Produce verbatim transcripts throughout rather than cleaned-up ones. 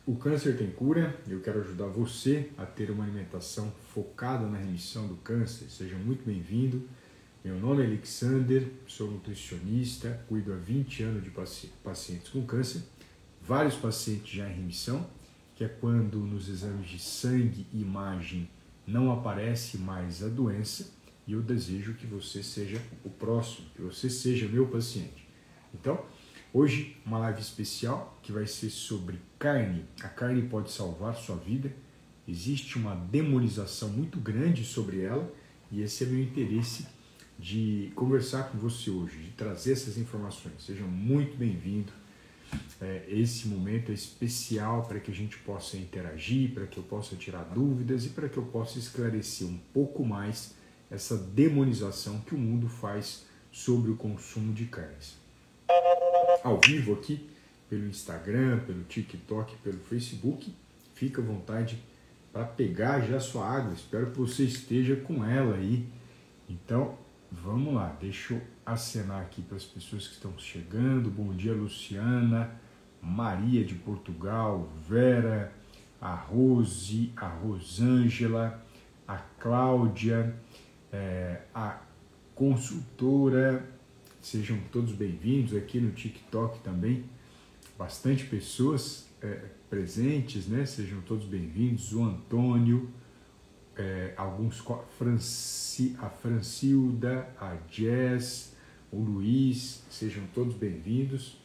O câncer tem cura. Eu quero ajudar você a ter uma alimentação focada na remissão do câncer. Seja muito bem-vindo. Meu nome é Alexander, sou nutricionista, cuido há vinte anos de paci- pacientes com câncer, vários pacientes já em remissão, que é quando nos exames de sangue e imagem não aparece mais a doença, e eu desejo que você seja o próximo, que você seja meu paciente. Então, hoje uma live especial que vai ser sobre carne. A carne pode salvar sua vida. Existe uma demonização muito grande sobre ela e esse é meu interesse de conversar com você hoje, de trazer essas informações. Seja muito bem-vindo. É, esse momento é especial para que a gente possa interagir, para que eu possa tirar dúvidas e para que eu possa esclarecer um pouco mais essa demonização que o mundo faz sobre o consumo de carnes. Ao vivo aqui, pelo Instagram, pelo TikTok, pelo Facebook, fica à vontade para pegar já sua água. Espero que você esteja com ela aí. Então, vamos lá, deixa eu acenar aqui para as pessoas que estão chegando. Bom dia, Luciana, Maria de Portugal, Vera, a Rose, a Rosângela, a Cláudia, é, a consultora. Sejam todos bem-vindos aqui no TikTok também. Bastante pessoas é, presentes, né? Sejam todos bem-vindos. O Antônio, é, alguns, Franci, a Francilda, a Jess, o Luiz, sejam todos bem-vindos.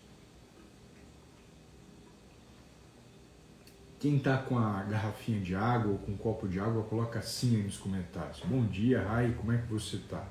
Quem está com a garrafinha de água ou com um copo de água, coloca sim aí nos comentários. Bom dia, Rai, como é que você está?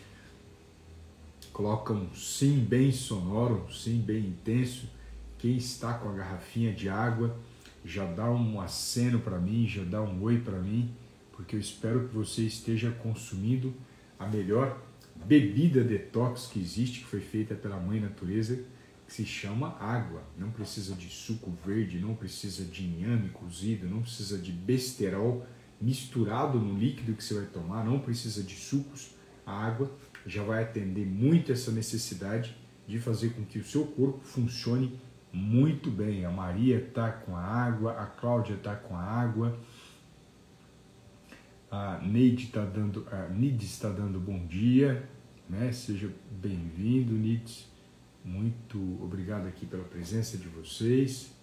Coloca um sim bem sonoro, um sim bem intenso. Quem está com a garrafinha de água, já dá um aceno para mim, já dá um oi para mim, porque eu espero que você esteja consumindo a melhor bebida detox que existe, que foi feita pela Mãe Natureza, que se chama água. Não precisa de suco verde, não precisa de inhame cozido, não precisa de besterol misturado no líquido que você vai tomar, não precisa de sucos. A água já vai atender muito essa necessidade de fazer com que o seu corpo funcione muito bem. A Maria está com a água, a Cláudia está com a água, a Neide está dando, a Nides está dando bom dia, né? Seja bem-vindo, Nides. Muito obrigado aqui pela presença de vocês.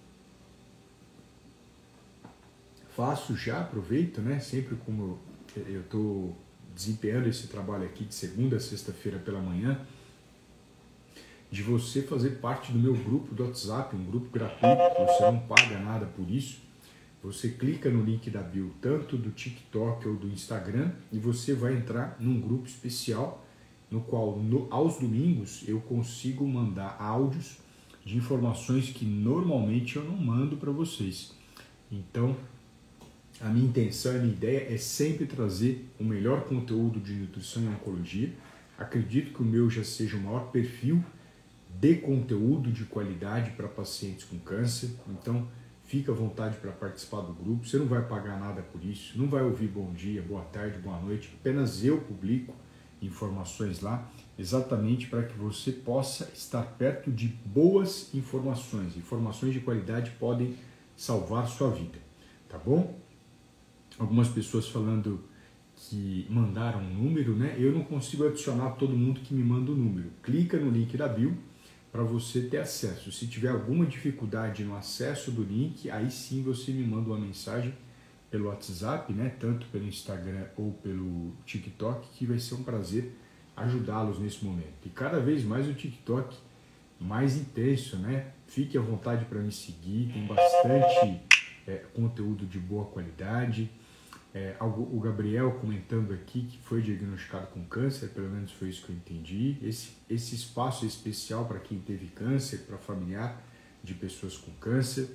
Faço já, aproveito, né? Sempre como eu estou desempenhando esse trabalho aqui de segunda a sexta-feira pela manhã, de você fazer parte do meu grupo do WhatsApp, um grupo gratuito, você não paga nada por isso. Você clica no link da bio, tanto do TikTok ou do Instagram, e você vai entrar num grupo especial, no qual no, aos domingos eu consigo mandar áudios de informações que normalmente eu não mando para vocês. Então, a minha intenção, a minha ideia é sempre trazer o melhor conteúdo de nutrição e oncologia. Acredito que o meu já seja o maior perfil de conteúdo de qualidade para pacientes com câncer. Então, fica à vontade para participar do grupo. Você não vai pagar nada por isso, não vai ouvir bom dia, boa tarde, boa noite. Apenas eu publico informações lá, exatamente para que você possa estar perto de boas informações. Informações de qualidade podem salvar sua vida, tá bom? Algumas pessoas falando que mandaram um número, né? Eu não consigo adicionar todo mundo que me manda o número. Clica no link da bio para você ter acesso. Se tiver alguma dificuldade no acesso do link, aí sim você me manda uma mensagem pelo WhatsApp, né? Tanto pelo Instagram ou pelo TikTok, que vai ser um prazer ajudá-los nesse momento. E cada vez mais o TikTok mais intenso, né? Fique à vontade para me seguir, tem bastante é, conteúdo de boa qualidade. É, o Gabriel comentando aqui que foi diagnosticado com câncer, pelo menos foi isso que eu entendi. Esse, esse espaço é especial para quem teve câncer, para familiar de pessoas com câncer.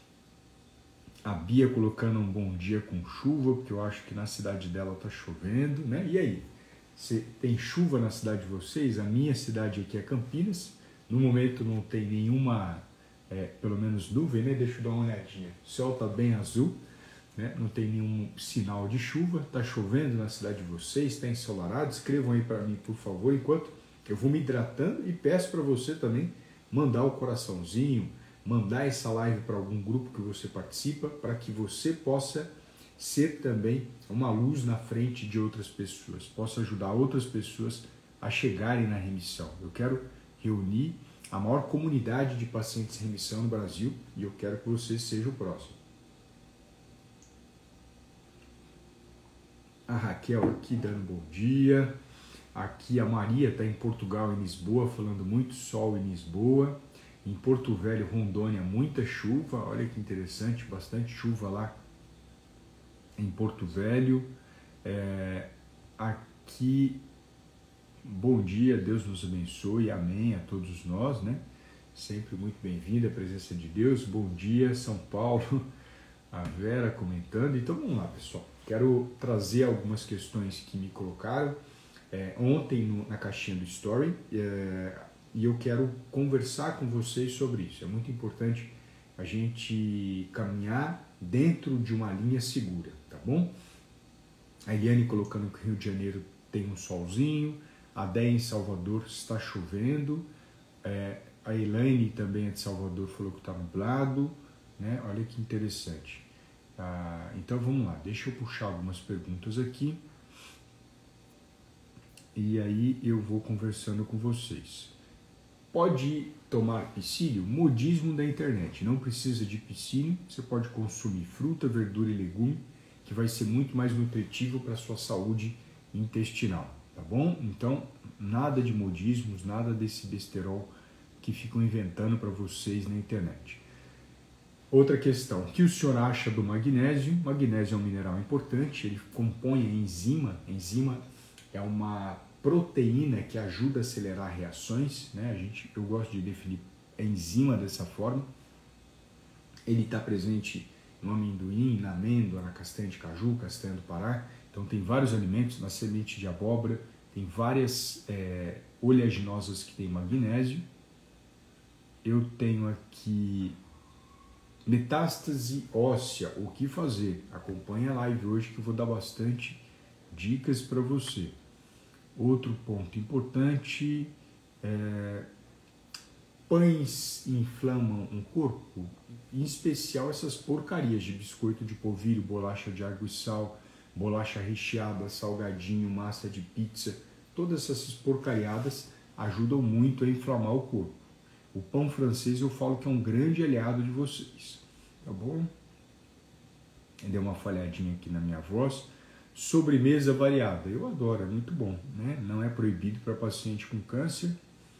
A Bia colocando um bom dia com chuva, porque eu acho que na cidade dela está chovendo, né? E aí? Você tem chuva na cidade de vocês? A minha cidade aqui é Campinas. No momento não tem nenhuma, é, pelo menos nuvem, né? Deixa eu dar uma olhadinha. O céu está bem azul. Né? Não tem nenhum sinal de chuva, está chovendo na cidade de vocês, está ensolarado. Escrevam aí para mim, por favor, enquanto eu vou me hidratando, e peço para você também mandar o coraçãozinho, mandar essa live para algum grupo que você participa, para que você possa ser também uma luz na frente de outras pessoas, possa ajudar outras pessoas a chegarem na remissão. Eu quero reunir a maior comunidade de pacientes em remissão no Brasil e eu quero que você seja o próximo. A Raquel aqui dando bom dia. Aqui a Maria está em Portugal, em Lisboa, falando muito sol em Lisboa. Em Porto Velho, Rondônia, muita chuva. Olha que interessante, bastante chuva lá em Porto Velho. É, aqui, bom dia, Deus nos abençoe, amém a todos nós, né? Sempre muito bem-vinda a presença de Deus. Bom dia, São Paulo. A Vera comentando. Então vamos lá, pessoal. Quero trazer algumas questões que me colocaram é, ontem no, na caixinha do Story é, e eu quero conversar com vocês sobre isso. É muito importante a gente caminhar dentro de uma linha segura, tá bom? A Eliane colocando que o Rio de Janeiro tem um solzinho, a Déia em Salvador está chovendo, é, a Elaine também é de Salvador, falou que está nublado, né? Olha que interessante. Ah, então vamos lá, deixa eu puxar algumas perguntas aqui e aí eu vou conversando com vocês. Pode tomar psílio? Modismo da internet, não precisa de psílio, você pode consumir fruta, verdura e legume, que vai ser muito mais nutritivo para a sua saúde intestinal, tá bom? Então, nada de modismos, nada desse besterol que ficam inventando para vocês na internet. Outra questão, o que o senhor acha do magnésio? Magnésio é um mineral importante, ele compõe a enzima, a enzima é uma proteína que ajuda a acelerar reações, né? A gente, eu gosto de definir a enzima dessa forma. Ele está presente no amendoim, na amêndoa, na castanha de caju, castanha do Pará, então tem vários alimentos, na semente de abóbora, tem várias é, oleaginosas que tem magnésio. Eu tenho aqui metástase óssea, o que fazer? Acompanhe a live hoje que eu vou dar bastante dicas para você. Outro ponto importante, é, pães inflamam o corpo, em especial essas porcarias de biscoito de polvilho, bolacha de água e sal, bolacha recheada, salgadinho, massa de pizza, todas essas porcariadas ajudam muito a inflamar o corpo. O pão francês eu falo que é um grande aliado de vocês, tá bom? Deu uma falhadinha aqui na minha voz. Sobremesa variada, eu adoro, é muito bom, né? Não é proibido para paciente com câncer.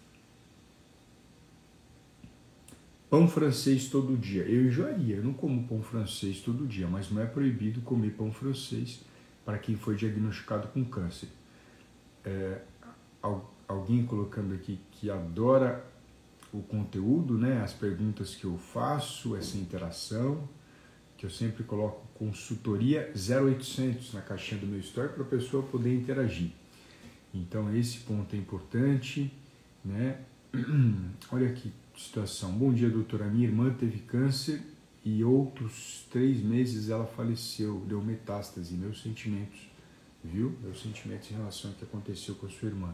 Pão francês todo dia, eu enjoaria, eu não como pão francês todo dia, mas não é proibido comer pão francês para quem foi diagnosticado com câncer. É, alguém colocando aqui que adora o conteúdo, né, as perguntas que eu faço, essa interação, que eu sempre coloco consultoria zero oitocentos na caixinha do meu story para a pessoa poder interagir. Então esse ponto é importante, né? Olha que situação. Bom dia, doutora. Minha irmã teve câncer e outros três meses ela faleceu, deu metástase. Meus sentimentos, viu? Meus sentimentos em relação ao que aconteceu com a sua irmã.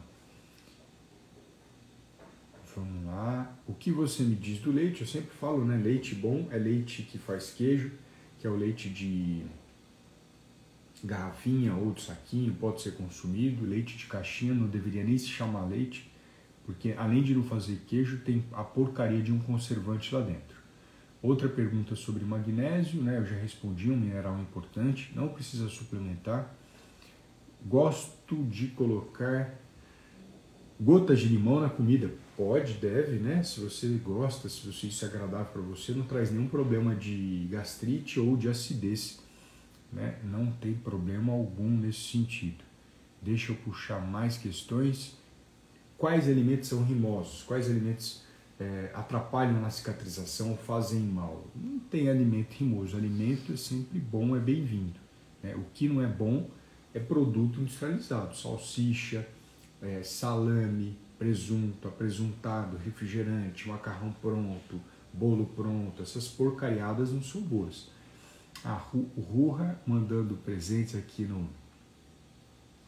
Vamos lá. O que você me diz do leite? Eu sempre falo, né? Leite bom é leite que faz queijo, que é o leite de garrafinha ou de saquinho, pode ser consumido. Leite de caixinha não deveria nem se chamar leite, porque além de não fazer queijo, tem a porcaria de um conservante lá dentro. Outra pergunta sobre magnésio, né? Eu já respondi, um mineral importante, não precisa suplementar. Gosto de colocar gotas de limão na comida. Pode, deve, né? Se você gosta, se você, isso é agradável para você, não traz nenhum problema de gastrite ou de acidez, né? Não tem problema algum nesse sentido. Deixa eu puxar mais questões. Quais alimentos são rimosos? Quais alimentos é, atrapalham na cicatrização ou fazem mal? Não tem alimento rimoso. Alimento é sempre bom, é bem-vindo, né? O que não é bom é produto industrializado, salsicha, é, salame, presunto, apresuntado, refrigerante, macarrão pronto, bolo pronto, essas porcariadas não são boas. A Rurra mandando presentes aqui no,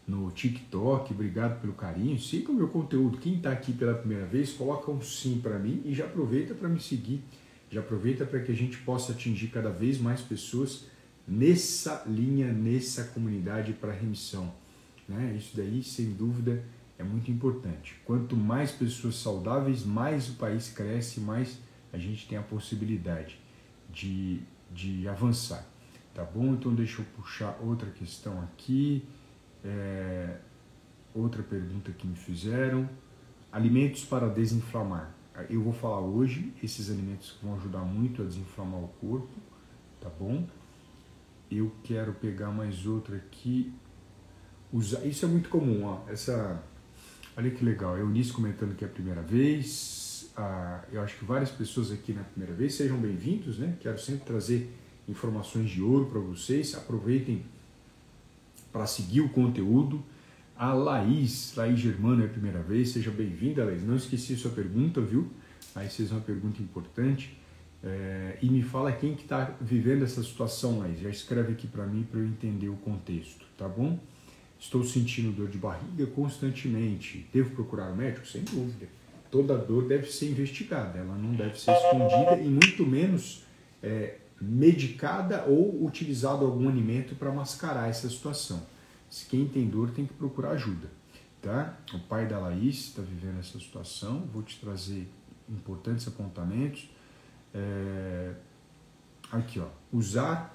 no TikTok, obrigado pelo carinho, siga o meu conteúdo. Quem está aqui pela primeira vez, coloca um sim para mim e já aproveita para me seguir, já aproveita para que a gente possa atingir cada vez mais pessoas nessa linha, nessa comunidade para remissão. Né? Isso daí, sem dúvida, é muito importante. Quanto mais pessoas saudáveis, mais o país cresce, mais a gente tem a possibilidade de, de avançar. Tá bom? Então deixa eu puxar outra questão aqui. É, outra pergunta que me fizeram. Alimentos para desinflamar. Eu vou falar hoje esses alimentos que vão ajudar muito a desinflamar o corpo. Tá bom? Eu quero pegar mais outra aqui. Usar, isso é muito comum, ó. Essa, olha que legal. A Eunice comentando que é a primeira vez. Ah, eu acho que várias pessoas aqui na primeira vez. Sejam bem-vindos, né? Quero sempre trazer informações de ouro para vocês. Aproveitem para seguir o conteúdo. A Laís, Laís Germano é a primeira vez. Seja bem-vinda, Laís. Não esqueci sua pergunta, viu? Aí fez uma pergunta importante. É, e me fala quem que está vivendo essa situação, Laís. Já escreve aqui para mim para eu entender o contexto, tá bom? Estou sentindo dor de barriga constantemente. Devo procurar um médico? Sem dúvida. Toda dor deve ser investigada. Ela não deve ser escondida e muito menos é, medicada ou utilizado algum alimento para mascarar essa situação. Se quem tem dor tem que procurar ajuda, tá? O pai da Laís está vivendo essa situação. Vou te trazer importantes apontamentos. É... Aqui, ó. Usar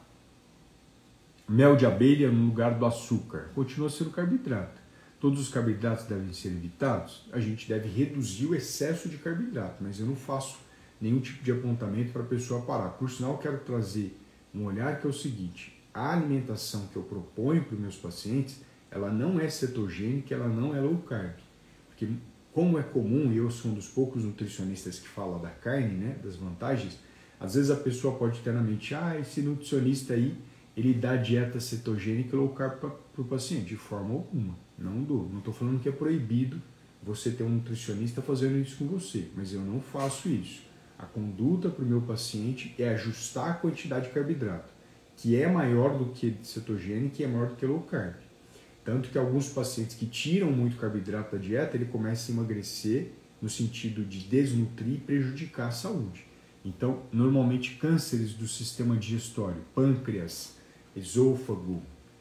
mel de abelha no lugar do açúcar. Continua sendo carboidrato. Todos os carboidratos devem ser evitados. A gente deve reduzir o excesso de carboidrato, mas eu não faço nenhum tipo de apontamento para a pessoa parar. Por sinal, eu quero trazer um olhar que é o seguinte: a alimentação que eu proponho para os meus pacientes, ela não é cetogênica, ela não é low carb. Porque, como é comum, e eu sou um dos poucos nutricionistas que fala da carne, né, das vantagens, às vezes a pessoa pode ter na mente, ah, esse nutricionista aí, ele dá dieta cetogênica e low carb para o paciente. De forma alguma, não dou. Não estou falando que é proibido você ter um nutricionista fazendo isso com você, mas eu não faço isso. A conduta para o meu paciente é ajustar a quantidade de carboidrato, que é maior do que cetogênica e é maior do que low carb. Tanto que alguns pacientes que tiram muito carboidrato da dieta, ele começa a emagrecer no sentido de desnutrir e prejudicar a saúde. Então, normalmente cânceres do sistema digestório, pâncreas, esôfago,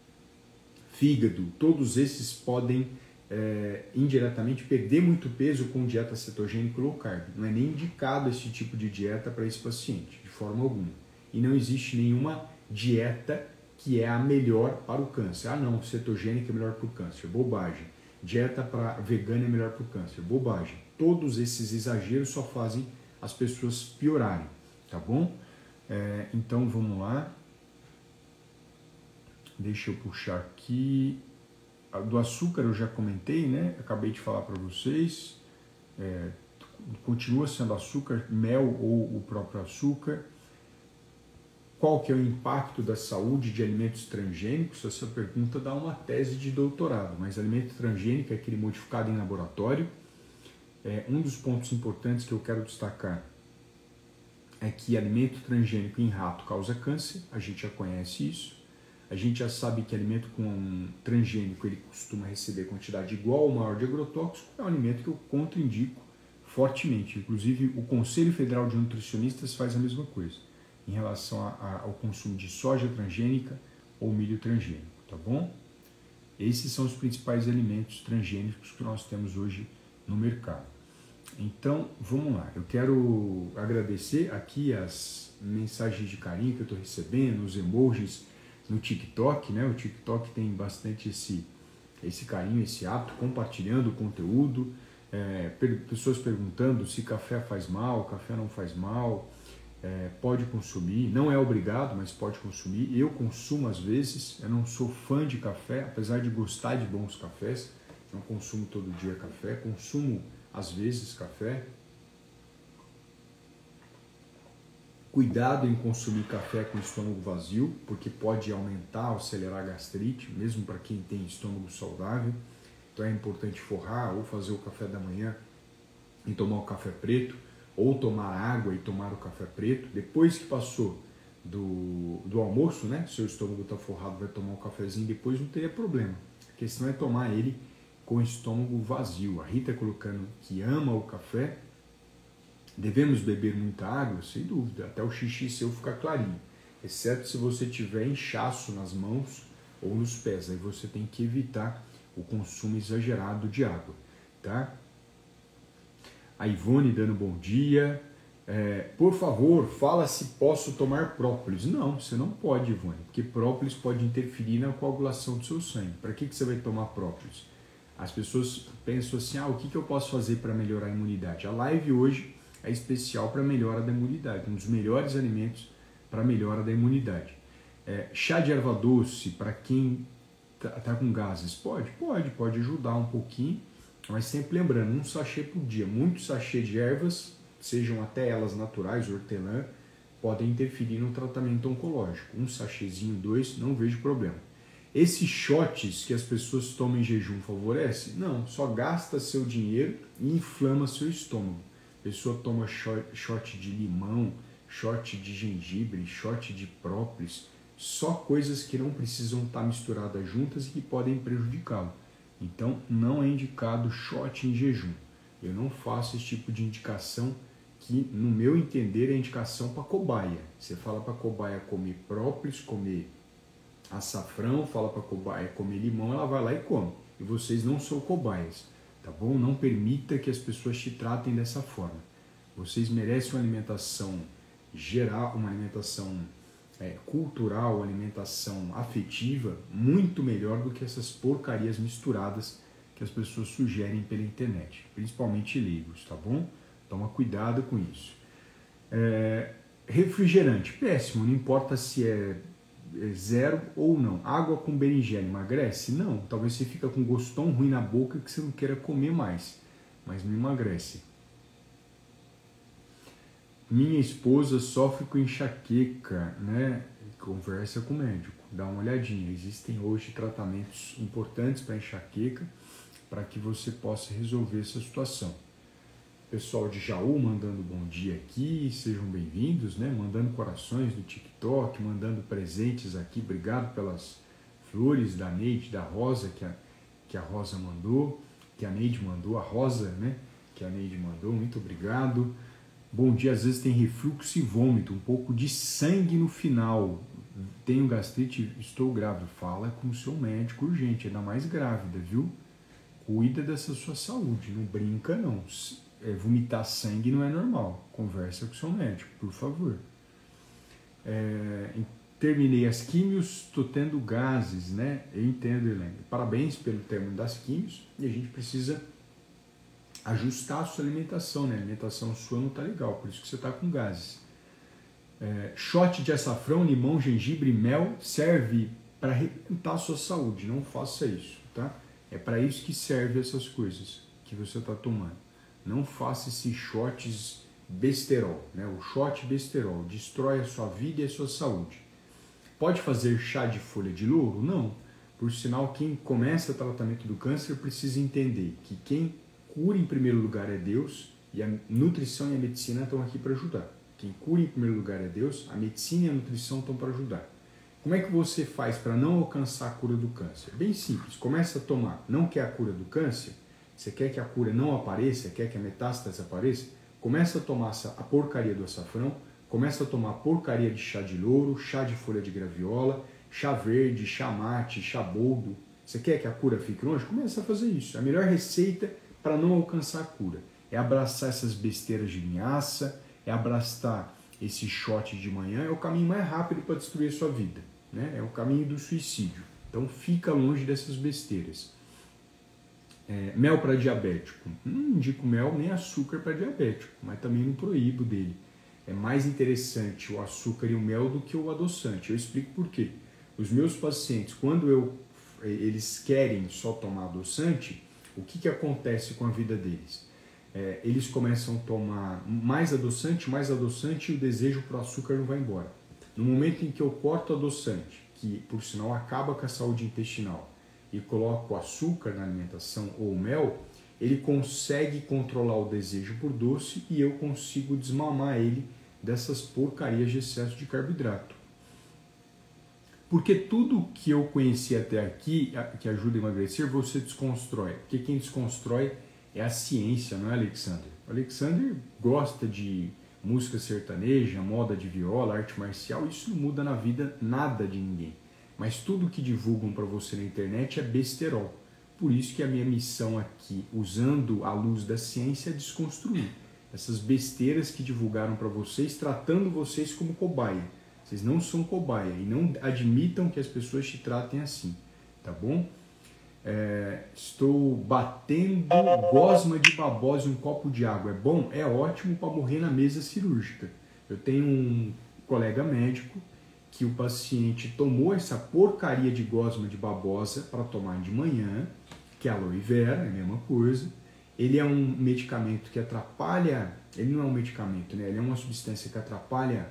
fígado, todos esses podem é, indiretamente perder muito peso com dieta cetogênica e low carb. Não é nem indicado esse tipo de dieta para esse paciente, de forma alguma. E não existe nenhuma dieta que é a melhor para o câncer. Ah não, cetogênica é melhor para o câncer. Bobagem. Dieta para vegana é melhor para o câncer. Bobagem. Todos esses exageros só fazem as pessoas piorarem, tá bom? É, então vamos lá. Deixa eu puxar aqui. Do açúcar eu já comentei, né? Acabei de falar para vocês. É, continua sendo açúcar, mel ou o próprio açúcar. Qual que é o impacto da saúde de alimentos transgênicos? Essa pergunta dá uma tese de doutorado, mas alimento transgênico é aquele modificado em laboratório. É, um dos pontos importantes que eu quero destacar é que alimento transgênico em rato causa câncer, a gente já conhece isso. A gente já sabe que alimento com transgênico ele costuma receber quantidade igual ou maior de agrotóxico, é um alimento que eu contraindico fortemente. Inclusive, o Conselho Federal de Nutricionistas faz a mesma coisa em relação a, a, ao consumo de soja transgênica ou milho transgênico, tá bom? Esses são os principais alimentos transgênicos que nós temos hoje no mercado. Então, vamos lá. Eu quero agradecer aqui as mensagens de carinho que eu estou recebendo, os emojis no TikTok, né? O TikTok tem bastante esse, esse carinho, esse ato, compartilhando o conteúdo, é, pessoas perguntando se café faz mal, café não faz mal. É, pode consumir, não é obrigado, mas pode consumir. Eu consumo às vezes, eu não sou fã de café, apesar de gostar de bons cafés, não consumo todo dia café, consumo às vezes café. Cuidado em consumir café com estômago vazio, porque pode aumentar ou acelerar a gastrite, mesmo para quem tem estômago saudável. Então é importante forrar ou fazer o café da manhã e tomar o café preto, ou tomar água e tomar o café preto. Depois que passou do, do almoço, né? Seu estômago está forrado, vai tomar um cafezinho, depois não teria problema. questão é tomar ele com o estômago vazio. A Rita colocando que ama o café. Devemos beber muita água? Sem dúvida, até o xixi seu ficar clarinho. Exceto se você tiver inchaço nas mãos ou nos pés. Aí você tem que evitar o consumo exagerado de água, tá? A Ivone dando bom dia. É, por favor, fala se posso tomar própolis. Não, você não pode, Ivone, porque própolis pode interferir na coagulação do seu sangue. Para que, que você vai tomar própolis? As pessoas pensam assim, ah, o que, que eu posso fazer para melhorar a imunidade? A live hoje é especial para melhora da imunidade, um dos melhores alimentos para melhora da imunidade. É, chá de erva doce para quem tá, tá com gases, pode? Pode, pode ajudar um pouquinho, mas sempre lembrando, um sachê por dia. Muitos sachês de ervas, sejam até elas naturais, hortelã, podem interferir no tratamento oncológico. Um sachêzinho, dois, não vejo problema. Esses shots que as pessoas tomam em jejum favorece? Não, só gasta seu dinheiro e inflama seu estômago. A pessoa toma shot, shot de limão, shot de gengibre, shot de própolis, só coisas que não precisam estar misturadas juntas e que podem prejudicá-lo. Então, não é indicado shot em jejum. Eu não faço esse tipo de indicação que, no meu entender, é indicação para cobaia. Você fala para cobaia comer própolis, comer açafrão, fala para cobaia comer limão, ela vai lá e come. E vocês não são cobaias, tá bom? Não permita que as pessoas te tratem dessa forma. Vocês merecem uma alimentação geral, uma alimentação é, cultural, uma alimentação afetiva, muito melhor do que essas porcarias misturadas que as pessoas sugerem pela internet, principalmente leigos, tá bom? Toma cuidado com isso. É, refrigerante, péssimo, não importa se é zero ou não. Água com berinjela emagrece? Não. Talvez você fica com gosto tão ruim na boca que você não queira comer mais, mas não emagrece. Minha esposa sofre com enxaqueca, né? Conversa com o médico, dá uma olhadinha. Existem hoje tratamentos importantes para enxaqueca, para que você possa resolver essa situação. Pessoal de Jaú mandando bom dia aqui, sejam bem-vindos, né? Mandando corações do TikTok, mandando presentes aqui, obrigado pelas flores da Neide, da Rosa, que a, que a Rosa mandou, que a Neide mandou, a Rosa, né? Que a Neide mandou, muito obrigado. Bom dia, às vezes tem refluxo e vômito, um pouco de sangue no final, tenho gastrite, estou grávida, fala com o seu médico urgente, ainda mais grávida, viu? Cuida dessa sua saúde, não brinca não. É, vomitar sangue não é normal. Conversa com o seu médico, por favor. É, terminei as químios, estou tendo gases, né? Eu entendo, Helene. Parabéns pelo término das químios. E a gente precisa ajustar a sua alimentação, né? A alimentação sua não está legal, por isso que você está com gases. É, shot de açafrão, limão, gengibre e mel serve para arrebentar a sua saúde. Não faça isso, tá? É para isso que serve essas coisas que você está tomando. Não faça esses shots besterol, né? O shot besterol destrói a sua vida e a sua saúde. Pode fazer chá de folha de louro? Não. Por sinal, quem começa o tratamento do câncer precisa entender que quem cura em primeiro lugar é Deus e a nutrição e a medicina estão aqui para ajudar. Quem cura em primeiro lugar é Deus, a medicina e a nutrição estão para ajudar. Como é que você faz para não alcançar a cura do câncer? Bem simples, começa a tomar, não quer a cura do câncer? Você quer que a cura não apareça, quer que a metástase apareça? Começa a tomar a porcaria do açafrão, começa a tomar a porcaria de chá de louro, chá de folha de graviola, chá verde, chá mate, chá boldo. Você quer que a cura fique longe? Começa a fazer isso. A melhor receita para não alcançar a cura é abraçar essas besteiras de linhaça, é abraçar esse shot de manhã, é o caminho mais rápido para destruir a sua vida, né? É o caminho do suicídio. Então fica longe dessas besteiras. É, mel para diabético. Não indico mel nem açúcar para diabético, mas também não proíbo dele. É mais interessante o açúcar e o mel do que o adoçante. Eu explico por quê. Os meus pacientes, quando eu, eles querem só tomar adoçante, o que, que acontece com a vida deles? É, eles começam a tomar mais adoçante, mais adoçante e o desejo para o açúcar não vai embora. No momento em que eu corto o adoçante, que por sinal acaba com a saúde intestinal, e coloco açúcar na alimentação ou mel, ele consegue controlar o desejo por doce e eu consigo desmamar ele dessas porcarias de excesso de carboidrato. Porque tudo que eu conheci até aqui, que ajuda a emagrecer, você desconstrói. Porque quem desconstrói é a ciência, não é, Alexander? O Alexander gosta de música sertaneja, moda de viola, arte marcial, isso não muda na vida nada de ninguém. Mas tudo que divulgam para você na internet é besterol. Por isso que a minha missão aqui, usando a luz da ciência, é desconstruir essas besteiras que divulgaram para vocês, tratando vocês como cobaia. Vocês não são cobaia e não admitam que as pessoas te tratem assim, tá bom? É, estou batendo gosma de babosa em um copo de água. É bom? É ótimo para morrer na mesa cirúrgica. Eu tenho um colega médico que o paciente tomou essa porcaria de gosma de babosa para tomar de manhã, que é aloe vera, é a mesma coisa. Ele é um medicamento que atrapalha, ele não é um medicamento, né? Ele é uma substância que atrapalha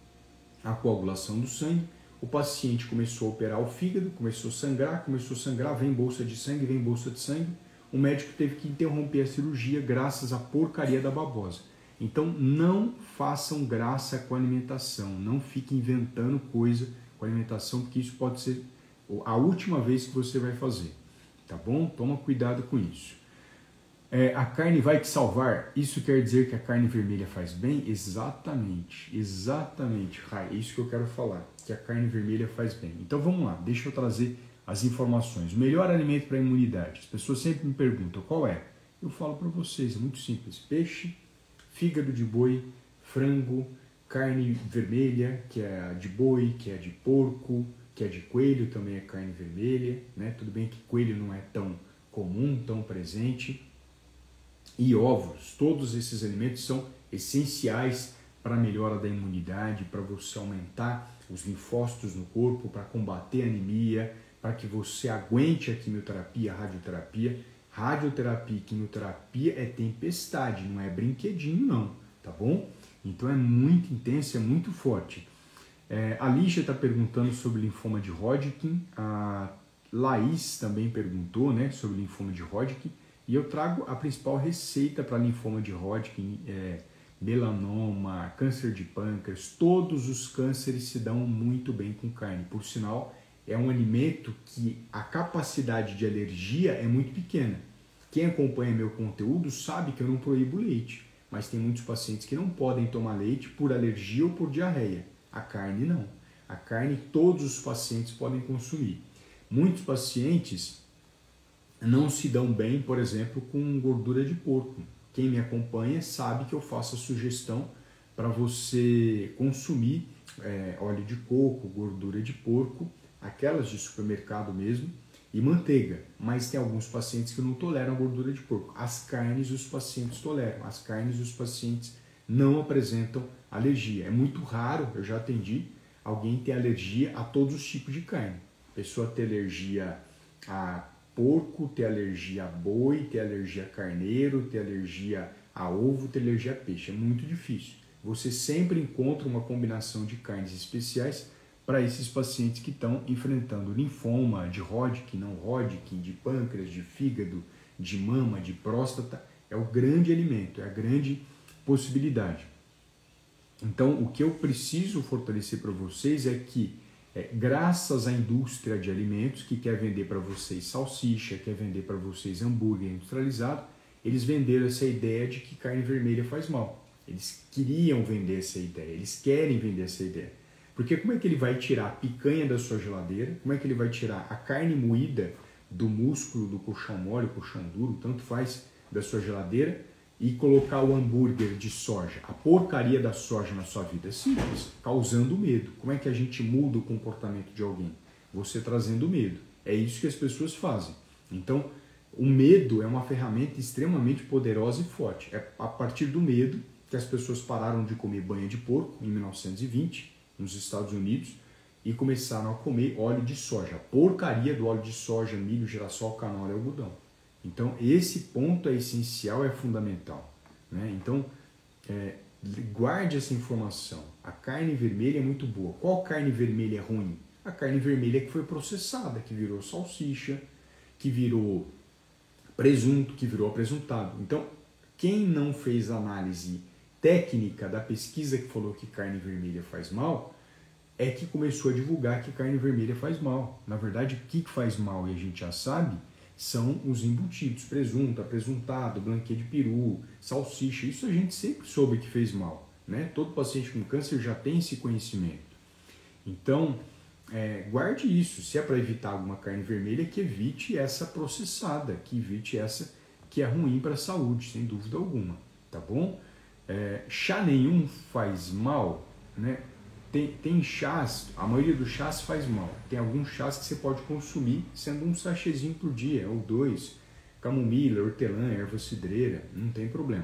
a coagulação do sangue. O paciente começou a operar o fígado, começou a sangrar, começou a sangrar, vem bolsa de sangue, vem bolsa de sangue. O médico teve que interromper a cirurgia graças à porcaria da babosa. Então não façam graça com a alimentação, não fiquem inventando coisa com a alimentação, porque isso pode ser a última vez que você vai fazer, tá bom? Toma cuidado com isso. É, a carne vai te salvar? Isso quer dizer que a carne vermelha faz bem? Exatamente, exatamente, Rai, é isso que eu quero falar, que a carne vermelha faz bem. Então vamos lá, deixa eu trazer as informações. O melhor alimento para a imunidade, as pessoas sempre me perguntam qual é. Eu falo para vocês, é muito simples, peixe, fígado de boi, frango, carne vermelha, que é a de boi, que é a de porco, que é de coelho, também é carne vermelha, né? Tudo bem que coelho não é tão comum, tão presente. E ovos, todos esses alimentos são essenciais para a melhora da imunidade, para você aumentar os linfócitos no corpo, para combater a anemia, para que você aguente a quimioterapia, a radioterapia. Radioterapia e quimioterapia é tempestade, não é brinquedinho não, tá bom? Então é muito intenso, é muito forte. É, a Lígia está perguntando sobre linfoma de Hodgkin, a Laís também perguntou, né, sobre linfoma de Hodgkin, e eu trago a principal receita para linfoma de Hodgkin, é, melanoma, câncer de pâncreas, todos os cânceres se dão muito bem com carne. Por sinal, é um alimento que a capacidade de alergia é muito pequena. Quem acompanha meu conteúdo sabe que eu não proíbo leite, mas tem muitos pacientes que não podem tomar leite por alergia ou por diarreia. A carne não. A carne todos os pacientes podem consumir. Muitos pacientes não se dão bem, por exemplo, com gordura de porco. Quem me acompanha sabe que eu faço a sugestão para você consumir é, óleo de coco, gordura de porco, aquelas de supermercado mesmo, e manteiga. Mas tem alguns pacientes que não toleram a gordura de porco. As carnes os pacientes toleram, as carnes os pacientes não apresentam alergia. É muito raro, eu já atendi, alguém ter alergia a todos os tipos de carne. A pessoa ter alergia a porco, ter alergia a boi, ter alergia a carneiro, ter alergia a ovo, ter alergia a peixe. É muito difícil. Você sempre encontra uma combinação de carnes especiais para esses pacientes que estão enfrentando linfoma de Hodgkin, não Hodgkin, de pâncreas, de fígado, de mama, de próstata. É o grande alimento, é a grande possibilidade. Então, o que eu preciso fortalecer para vocês é que, é, graças à indústria de alimentos que quer vender para vocês salsicha, quer vender para vocês hambúrguer industrializado, eles venderam essa ideia de que carne vermelha faz mal. Eles queriam vender essa ideia, eles querem vender essa ideia. Porque como é que ele vai tirar a picanha da sua geladeira? Como é que ele vai tirar a carne moída do músculo, do colchão mole, colchão duro, tanto faz, da sua geladeira, e colocar o hambúrguer de soja, a porcaria da soja na sua vida? É simples, causando medo. Como é que a gente muda o comportamento de alguém? Você trazendo medo. É isso que as pessoas fazem. Então, o medo é uma ferramenta extremamente poderosa e forte. É a partir do medo que as pessoas pararam de comer banha de porco em mil novecentos e vinte, nos Estados Unidos, e começaram a comer óleo de soja. A porcaria do óleo de soja, milho, girassol, canola e algodão. Então, esse ponto é essencial, é fundamental, né? Então, é, guarde essa informação. A carne vermelha é muito boa. Qual carne vermelha é ruim? A carne vermelha que foi processada, que virou salsicha, que virou presunto, que virou apresuntado. Então, quem não fez análise técnica da pesquisa que falou que carne vermelha faz mal, é que começou a divulgar que carne vermelha faz mal. Na verdade, o que faz mal, e a gente já sabe, são os embutidos, presunto, apresuntado, blanquê de peru, salsicha. Isso a gente sempre soube que fez mal, né? Todo paciente com câncer já tem esse conhecimento. Então, é, guarde isso. Se é para evitar alguma carne vermelha, que evite essa processada, que evite essa que é ruim para a saúde, sem dúvida alguma, tá bom? É, chá nenhum faz mal, né? Tem, tem chás, a maioria dos chás faz mal. Tem alguns chás que você pode consumir sendo um sachêzinho por dia, ou dois. Camomila, hortelã, erva cidreira, não tem problema.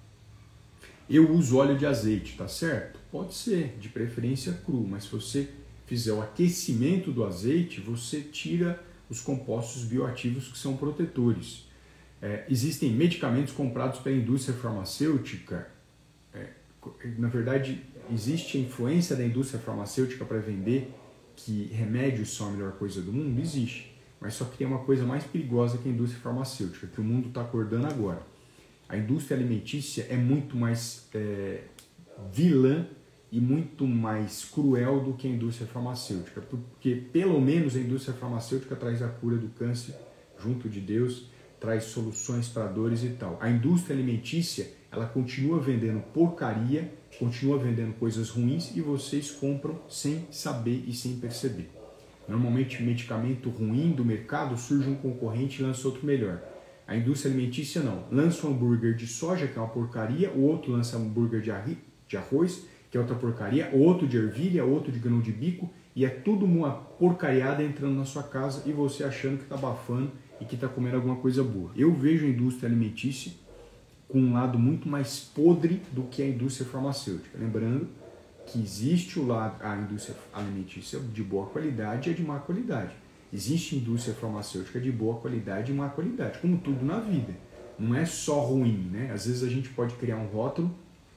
Eu uso óleo de azeite, tá certo? Pode ser, de preferência cru, mas se você fizer o aquecimento do azeite, você tira os compostos bioativos que são protetores. É, existem medicamentos comprados pela indústria farmacêutica. É, na verdade, existe a influência da indústria farmacêutica para vender que remédios são a melhor coisa do mundo? Existe. Mas só que tem uma coisa mais perigosa que a indústria farmacêutica, que o mundo está acordando agora. A indústria alimentícia é muito mais é, vilã e muito mais cruel do que a indústria farmacêutica, porque pelo menos a indústria farmacêutica traz a cura do câncer junto de Deus, traz soluções para dores e tal. A indústria alimentícia, ela continua vendendo porcaria, continua vendendo coisas ruins e vocês compram sem saber e sem perceber. Normalmente, medicamento ruim do mercado, surge um concorrente e lança outro melhor. A indústria alimentícia não. Lança um hambúrguer de soja, que é uma porcaria, o outro lança um hambúrguer de arroz, que é outra porcaria, outro de ervilha, outro de grão de bico, e é tudo uma porcariada entrando na sua casa e você achando que está abafando e que está comendo alguma coisa boa. Eu vejo a indústria alimentícia com um lado muito mais podre do que a indústria farmacêutica. Lembrando que existe o lado, a indústria alimentícia de boa qualidade e a de má qualidade. Existe indústria farmacêutica de boa qualidade e má qualidade, como tudo na vida. Não é só ruim, né? Às vezes a gente pode criar um rótulo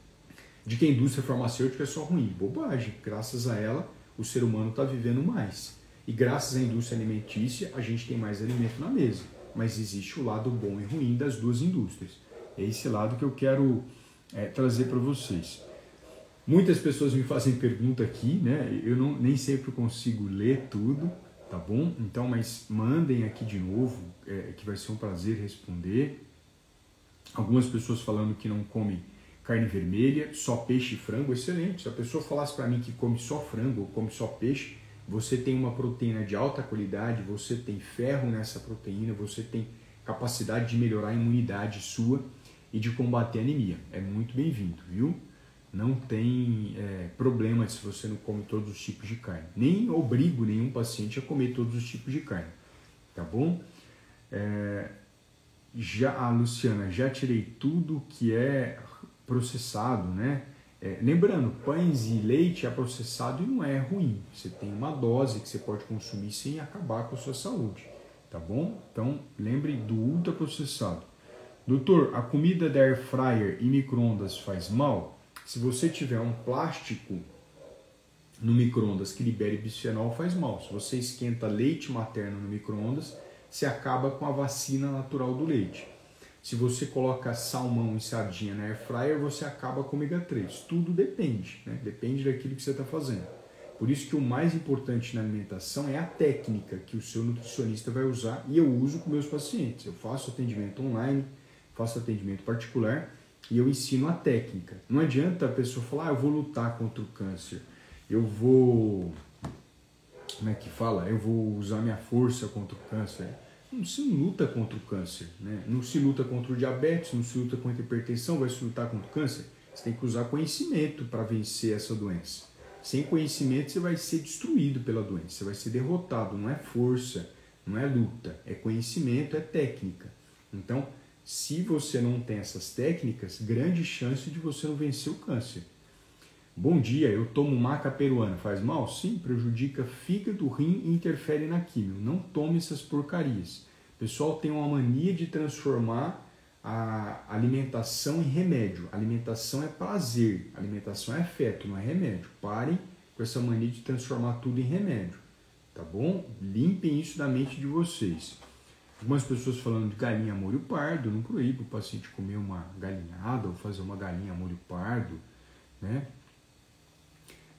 de que a indústria farmacêutica é só ruim. Bobagem. Graças a ela, o ser humano está vivendo mais. E graças à indústria alimentícia, a gente tem mais alimento na mesa. Mas existe o lado bom e ruim das duas indústrias. É esse lado que eu quero é, trazer para vocês. Muitas pessoas me fazem pergunta aqui, né? Eu não, nem sempre consigo ler tudo, tá bom? Então, mas mandem aqui de novo, é, que vai ser um prazer responder. Algumas pessoas falando que não comem carne vermelha, só peixe e frango, excelente. Se a pessoa falasse para mim que come só frango ou come só peixe, você tem uma proteína de alta qualidade, você tem ferro nessa proteína, você tem capacidade de melhorar a imunidade sua e de combater a anemia. É muito bem-vindo, viu? Não tem é, problema se você não come todos os tipos de carne. Nem obrigo nenhum paciente a comer todos os tipos de carne, tá bom? É, já, a Luciana, já tirei tudo que é processado, né? É, lembrando, pães e leite é processado e não é ruim. Você tem uma dose que você pode consumir sem acabar com a sua saúde, tá bom? Então, lembre do ultraprocessado. Doutor, a comida da air fryer e micro-ondas faz mal? Se você tiver um plástico no micro-ondas que libere bisfenol, faz mal. Se você esquenta leite materno no micro-ondas, você acaba com a vacina natural do leite. Se você coloca salmão e sardinha na air fryer, você acaba com ômega três. Tudo depende, né? Depende daquilo que você está fazendo. Por isso que o mais importante na alimentação é a técnica que o seu nutricionista vai usar e eu uso com meus pacientes. Eu faço atendimento online, faço atendimento particular e eu ensino a técnica. Não adianta a pessoa falar, ah, eu vou lutar contra o câncer, eu vou, como é que fala? Eu vou usar minha força contra o câncer. Não se luta contra o câncer, né? Não se luta contra o diabetes, não se luta contra a hipertensão, vai se lutar contra o câncer. Você tem que usar conhecimento para vencer essa doença. Sem conhecimento você vai ser destruído pela doença, você vai ser derrotado. Não é força, não é luta, é conhecimento, é técnica. Então, se você não tem essas técnicas, grande chance de você não vencer o câncer. Bom dia, eu tomo maca peruana, faz mal? Sim, prejudica fígado, rim e interfere na químio. Não tome essas porcarias. O pessoal tem uma mania de transformar a alimentação em remédio. Alimentação é prazer, alimentação é afeto, não é remédio. Parem com essa mania de transformar tudo em remédio, tá bom? Limpem isso da mente de vocês. Algumas pessoas falando de galinha molho pardo, não proíbe o paciente comer uma galinhada ou fazer uma galinha molho pardo, né?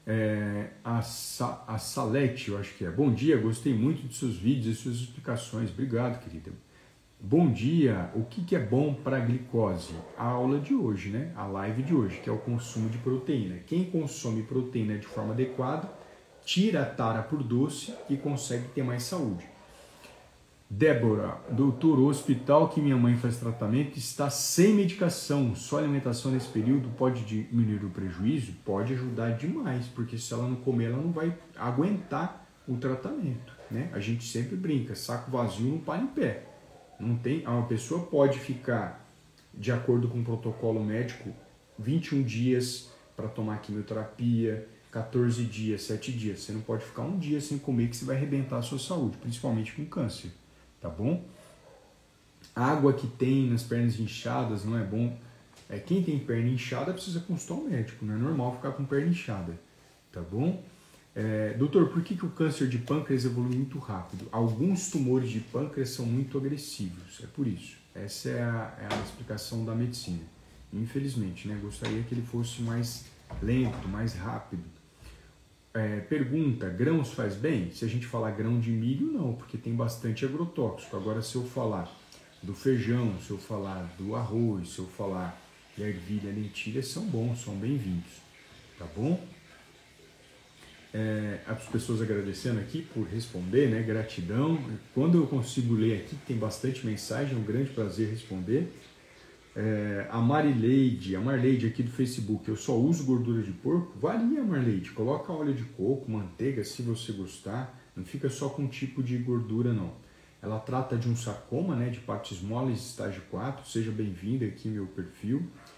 É, a, Sa, a Salete, eu acho que é. Bom dia, gostei muito de seus vídeos e suas explicações. Obrigado, querida. Bom dia, o que, que é bom para a glicose? A aula de hoje, né? A live de hoje, que é o consumo de proteína. Quem consome proteína de forma adequada, tira a tara por doce e consegue ter mais saúde. Débora, doutor, o hospital que minha mãe faz tratamento está sem medicação. Só alimentação nesse período pode diminuir o prejuízo? Pode ajudar demais, porque se ela não comer, ela não vai aguentar o tratamento, né? A gente sempre brinca, saco vazio não para em pé. Não tem, uma pessoa pode ficar, de acordo com o protocolo médico, vinte e um dias para tomar quimioterapia, quatorze dias, sete dias. Você não pode ficar um dia sem comer que você vai arrebentar a sua saúde, principalmente com câncer, tá bom? Água que tem nas pernas inchadas não é bom. É, quem tem perna inchada precisa consultar um médico, não é normal ficar com perna inchada, tá bom? É, doutor, por que, que o câncer de pâncreas evolui muito rápido? Alguns tumores de pâncreas são muito agressivos, é por isso. Essa é a, é a explicação da medicina. Infelizmente, né? Gostaria que ele fosse mais lento, mais rápido. É, pergunta, grãos faz bem? Se a gente falar grão de milho, não, porque tem bastante agrotóxico. Agora, se eu falar do feijão, se eu falar do arroz, se eu falar de ervilha, lentilha, são bons, são bem-vindos, tá bom? É, as pessoas agradecendo aqui por responder, né? Gratidão. Quando eu consigo ler aqui, tem bastante mensagem, é um grande prazer responder. É, a Marileide, a Marleide aqui do Facebook, eu só uso gordura de porco? Varia, Marleide, coloca óleo de coco, manteiga, se você gostar, não fica só com um tipo de gordura, não. Ela trata de um sarcoma, né, de partes moles, estágio quatro, seja bem-vinda aqui no meu perfil.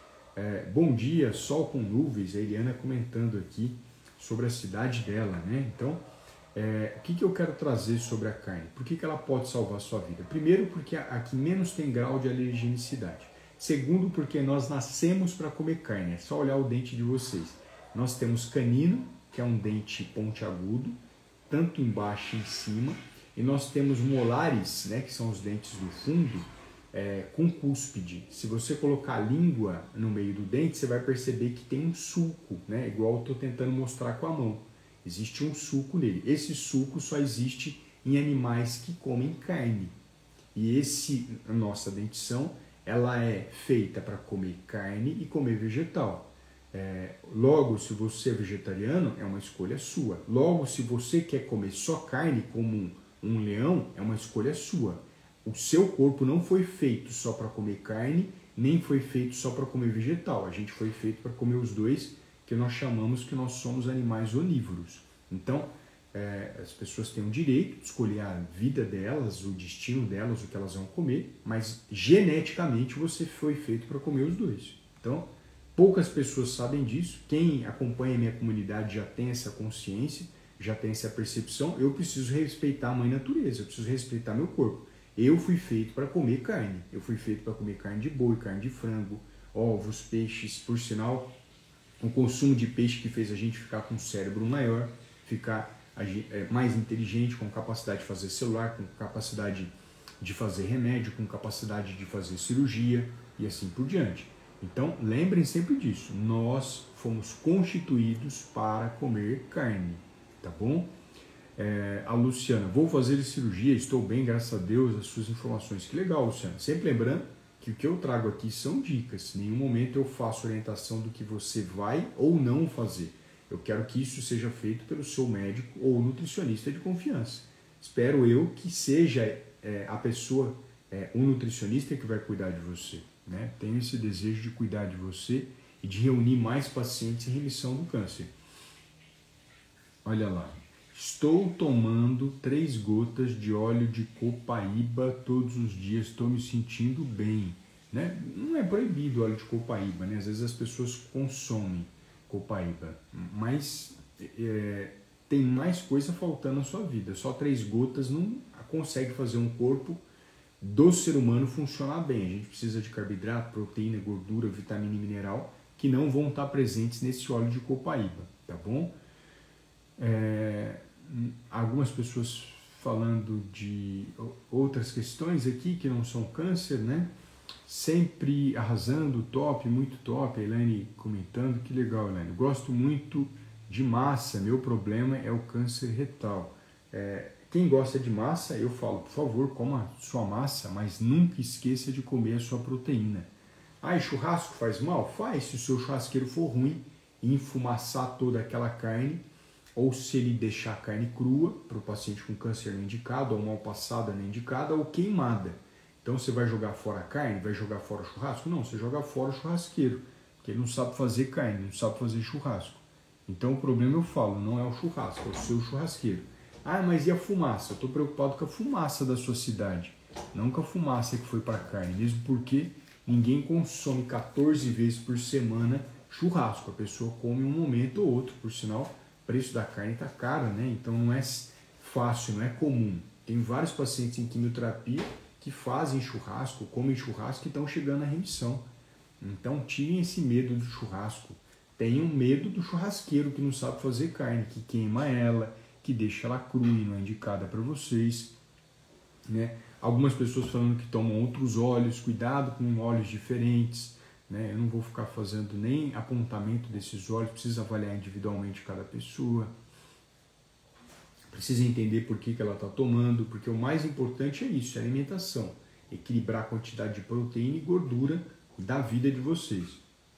É, bom dia, sol com nuvens, a Eliana comentando aqui sobre a cidade dela, né? Então, é, o que, que eu quero trazer sobre a carne? Por que, que ela pode salvar a sua vida? Primeiro, porque a, a que menos tem grau de alergenicidade. Segundo, porque nós nascemos para comer carne. É só olhar o dente de vocês. Nós temos canino, que é um dente pontiagudo, tanto embaixo e em cima. E nós temos molares, né, que são os dentes do fundo, é, com cúspide. Se você colocar a língua no meio do dente, você vai perceber que tem um sulco, né, igual eu estou tentando mostrar com a mão. Existe um sulco nele. Esse sulco só existe em animais que comem carne. E esse, a nossa dentição, ela é feita para comer carne e comer vegetal. É, logo, se você é vegetariano, é uma escolha sua. Logo, se você quer comer só carne, como um, um leão, é uma escolha sua. O seu corpo não foi feito só para comer carne, nem foi feito só para comer vegetal. A gente foi feito para comer os dois, que nós chamamos que nós somos animais onívoros. Então, é, as pessoas têm o direito de escolher a vida delas, o destino delas, o que elas vão comer, mas geneticamente você foi feito para comer os dois. Então, poucas pessoas sabem disso. Quem acompanha a minha comunidade já tem essa consciência, já tem essa percepção. Eu preciso respeitar a mãe natureza, eu preciso respeitar meu corpo. Eu fui feito para comer carne. Eu fui feito para comer carne de boi, carne de frango, ovos, peixes. Por sinal, o consumo de peixe que fez a gente ficar com um cérebro maior, ficar mais inteligente, com capacidade de fazer celular, com capacidade de fazer remédio, com capacidade de fazer cirurgia e assim por diante. Então, lembrem sempre disso. Nós fomos constituídos para comer carne, tá bom? É, a Luciana, vou fazer cirurgia, estou bem, graças a Deus, as suas informações. Que legal, Luciana. Sempre lembrando que o que eu trago aqui são dicas. Em nenhum momento eu faço orientação do que você vai ou não fazer. Eu quero que isso seja feito pelo seu médico ou nutricionista de confiança. Espero eu que seja é, a pessoa, é, um nutricionista que vai cuidar de você, né? Tenho esse desejo de cuidar de você e de reunir mais pacientes em remissão do câncer. Olha lá. Estou tomando três gotas de óleo de copaíba todos os dias, estou me sentindo bem, né? Não é proibido o óleo de copaíba, né? Às vezes as pessoas consomem copaíba, mas é, tem mais coisa faltando na sua vida. Só três gotas não consegue fazer um corpo do ser humano funcionar bem. A gente precisa de carboidrato, proteína, gordura, vitamina e mineral que não vão estar presentes nesse óleo de copaíba, tá bom? É, algumas pessoas falando de outras questões aqui que não são câncer, né? Sempre arrasando, top, muito top. A Elaine comentando, que legal, Elaine. Gosto muito de massa, meu problema é o câncer retal. É, quem gosta de massa, eu falo, por favor, coma sua massa, mas nunca esqueça de comer a sua proteína. Ah, e churrasco faz mal? Faz, se o seu churrasqueiro for ruim e enfumaçar toda aquela carne, ou se ele deixar a carne crua, para o paciente com câncer não indicado, ou mal passada não indicada, ou queimada. Então você vai jogar fora a carne, vai jogar fora o churrasco? Não, você joga fora o churrasqueiro, porque ele não sabe fazer carne, não sabe fazer churrasco. Então o problema, eu falo, não é o churrasco, é o seu churrasqueiro. Ah, mas e a fumaça? Eu estou preocupado com a fumaça da sua cidade, não com a fumaça que foi para a carne, mesmo porque ninguém consome quatorze vezes por semana churrasco. A pessoa come um momento ou outro, por sinal, o preço da carne está caro, né? Então não é fácil, não é comum. Tem vários pacientes em quimioterapia que fazem churrasco, comem churrasco e estão chegando à remissão. Então tirem esse medo do churrasco. Tenham medo do churrasqueiro que não sabe fazer carne, que queima ela, que deixa ela crua e não é indicada para vocês, né? Algumas pessoas falando que tomam outros óleos, cuidado com óleos diferentes, né? Eu não vou ficar fazendo nem apontamento desses óleos, precisa avaliar individualmente cada pessoa, precisa entender por que, que ela está tomando, porque o mais importante é isso, é a alimentação, equilibrar a quantidade de proteína e gordura da vida de vocês.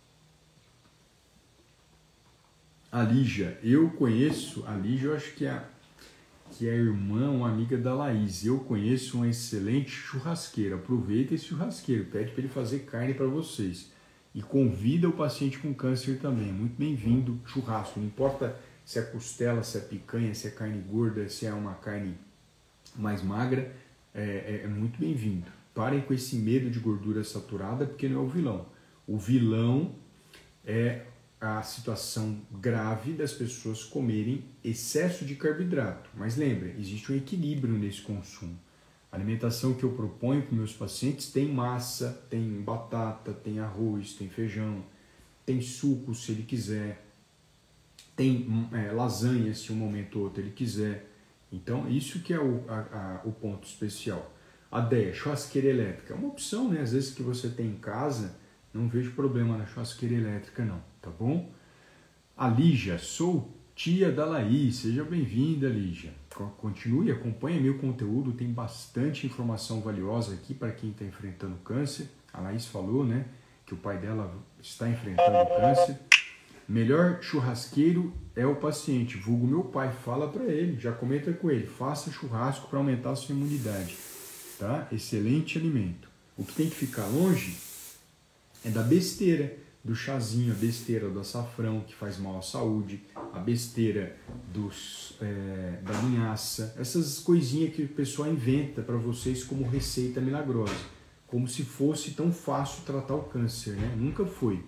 A Lígia, eu conheço, a Lígia eu acho que é, que é irmã ou amiga da Laís, eu conheço uma excelente churrasqueira, aproveita esse churrasqueiro, pede para ele fazer carne para vocês e convida o paciente com câncer também, muito bem-vindo, churrasco, não importa se é costela, se é picanha, se é carne gorda, se é uma carne mais magra, é, é, é muito bem-vindo. Parem com esse medo de gordura saturada, porque não é o vilão. O vilão é a situação grave das pessoas comerem excesso de carboidrato. Mas lembre, existe um equilíbrio nesse consumo. A alimentação que eu proponho para meus pacientes tem massa, tem batata, tem arroz, tem feijão, tem suco se ele quiser, tem é, lasanha se um momento ou outro ele quiser. Então isso que é o, a, a, o ponto especial. A Deia, churrasqueira elétrica, é uma opção, né? Às vezes que você tem em casa, não vejo problema na churrasqueira elétrica não, tá bom? A Lígia, sou tia da Laís, seja bem-vinda, Lígia. Continue, acompanhe meu conteúdo, tem bastante informação valiosa aqui para quem está enfrentando câncer. A Laís falou, né, que o pai dela está enfrentando câncer. Melhor churrasqueiro é o paciente, vulgo meu pai, fala para ele, já comenta com ele, faça churrasco para aumentar a sua imunidade, tá? Excelente alimento. O que tem que ficar longe é da besteira, do chazinho, a besteira do açafrão, que faz mal à saúde, a besteira dos, é, da linhaça, essas coisinhas que o pessoal inventa para vocês como receita milagrosa, como se fosse tão fácil tratar o câncer, né? Nunca foi.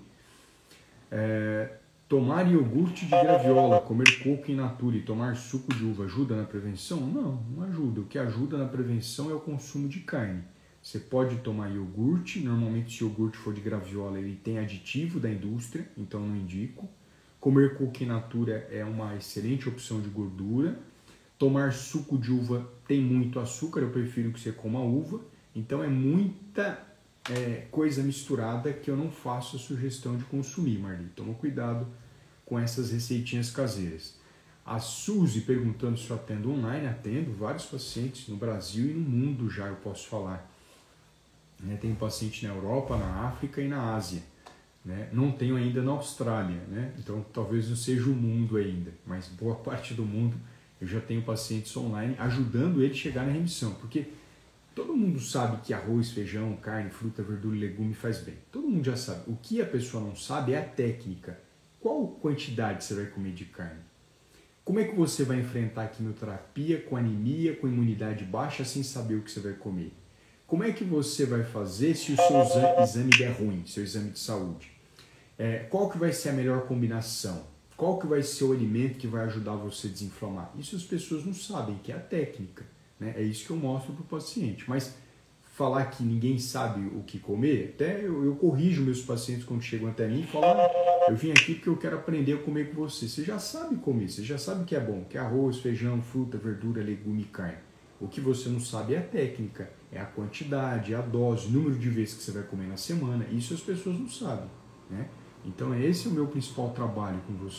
É, tomar iogurte de graviola, comer coco in natura e tomar suco de uva ajuda na prevenção? Não, não ajuda. O que ajuda na prevenção é o consumo de carne. Você pode tomar iogurte, normalmente se o iogurte for de graviola ele tem aditivo da indústria, então não indico. Comer coco in natura é uma excelente opção de gordura. Tomar suco de uva tem muito açúcar, eu prefiro que você coma uva. Então é muita é, coisa misturada que eu não faço a sugestão de consumir, Marli. Toma cuidado com essas receitinhas caseiras. A Suzy perguntando se eu atendo online, atendo vários pacientes no Brasil e no mundo já, eu posso falar. Né, tem paciente na Europa, na África e na Ásia. Né? Não tenho ainda na Austrália, né? Então talvez não seja o mundo ainda, mas boa parte do mundo eu já tenho pacientes online ajudando ele a chegar na remissão, porque todo mundo sabe que arroz, feijão, carne, fruta, verdura e legume faz bem. Todo mundo já sabe. O que a pessoa não sabe é a técnica. Qual quantidade você vai comer de carne? Como é que você vai enfrentar a quimioterapia com anemia, com imunidade baixa, sem saber o que você vai comer? Como é que você vai fazer se o seu exame der ruim, seu exame de saúde? É, qual que vai ser a melhor combinação? Qual que vai ser o alimento que vai ajudar você a desinflamar? Isso as pessoas não sabem, que é a técnica. Né? É isso que eu mostro para o paciente. Mas falar que ninguém sabe o que comer, até eu, eu corrijo meus pacientes quando chegam até mim e falam, ah, eu vim aqui porque eu quero aprender a comer com você. Você já sabe comer, você já sabe que é bom, que é arroz, feijão, fruta, verdura, legume e carne. O que você não sabe é a técnica, é a quantidade, é a dose, o número de vezes que você vai comer na semana. Isso as pessoas não sabem, né? Então esse é o meu principal trabalho com você.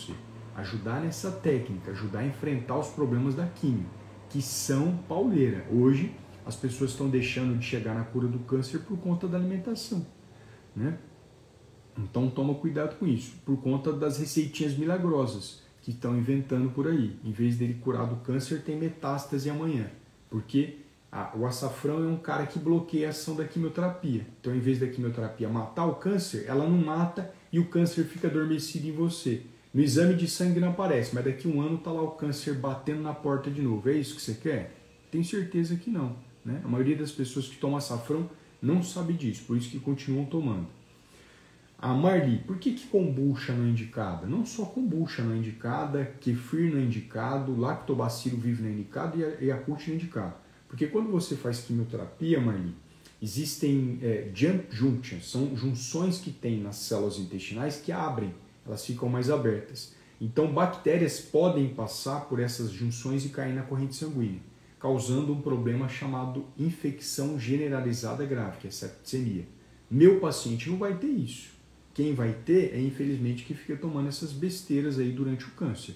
ajudar nessa técnica, ajudar a enfrentar os problemas da quimio, que são pauleira. Hoje, as pessoas estão deixando de chegar na cura do câncer por conta da alimentação, né? Então toma cuidado com isso, por conta das receitinhas milagrosas que estão inventando por aí. Em vez dele curar do câncer, tem metástase amanhã, porque a, o açafrão é um cara que bloqueia a ação da quimioterapia. Então, em vez da quimioterapia matar o câncer, ela não mata e o câncer fica adormecido em você. No exame de sangue não aparece, mas daqui a um ano está lá o câncer batendo na porta de novo. É isso que você quer? Tenho certeza que não, né? A maioria das pessoas que tomam açafrão não sabe disso, por isso que continuam tomando. A Marli, por que, que kombucha não é indicada? Não só kombucha não é indicada, kefir não é indicado, lactobacilo vivo não é indicado e a Yakult não é indicado. Porque quando você faz quimioterapia, Marli, existem é, jump junctions, são junções que tem nas células intestinais que abrem, elas ficam mais abertas. Então bactérias podem passar por essas junções e cair na corrente sanguínea, causando um problema chamado infecção generalizada grave, que é septicemia. Meu paciente não vai ter isso. Quem vai ter é, infelizmente, que fica tomando essas besteiras aí durante o câncer.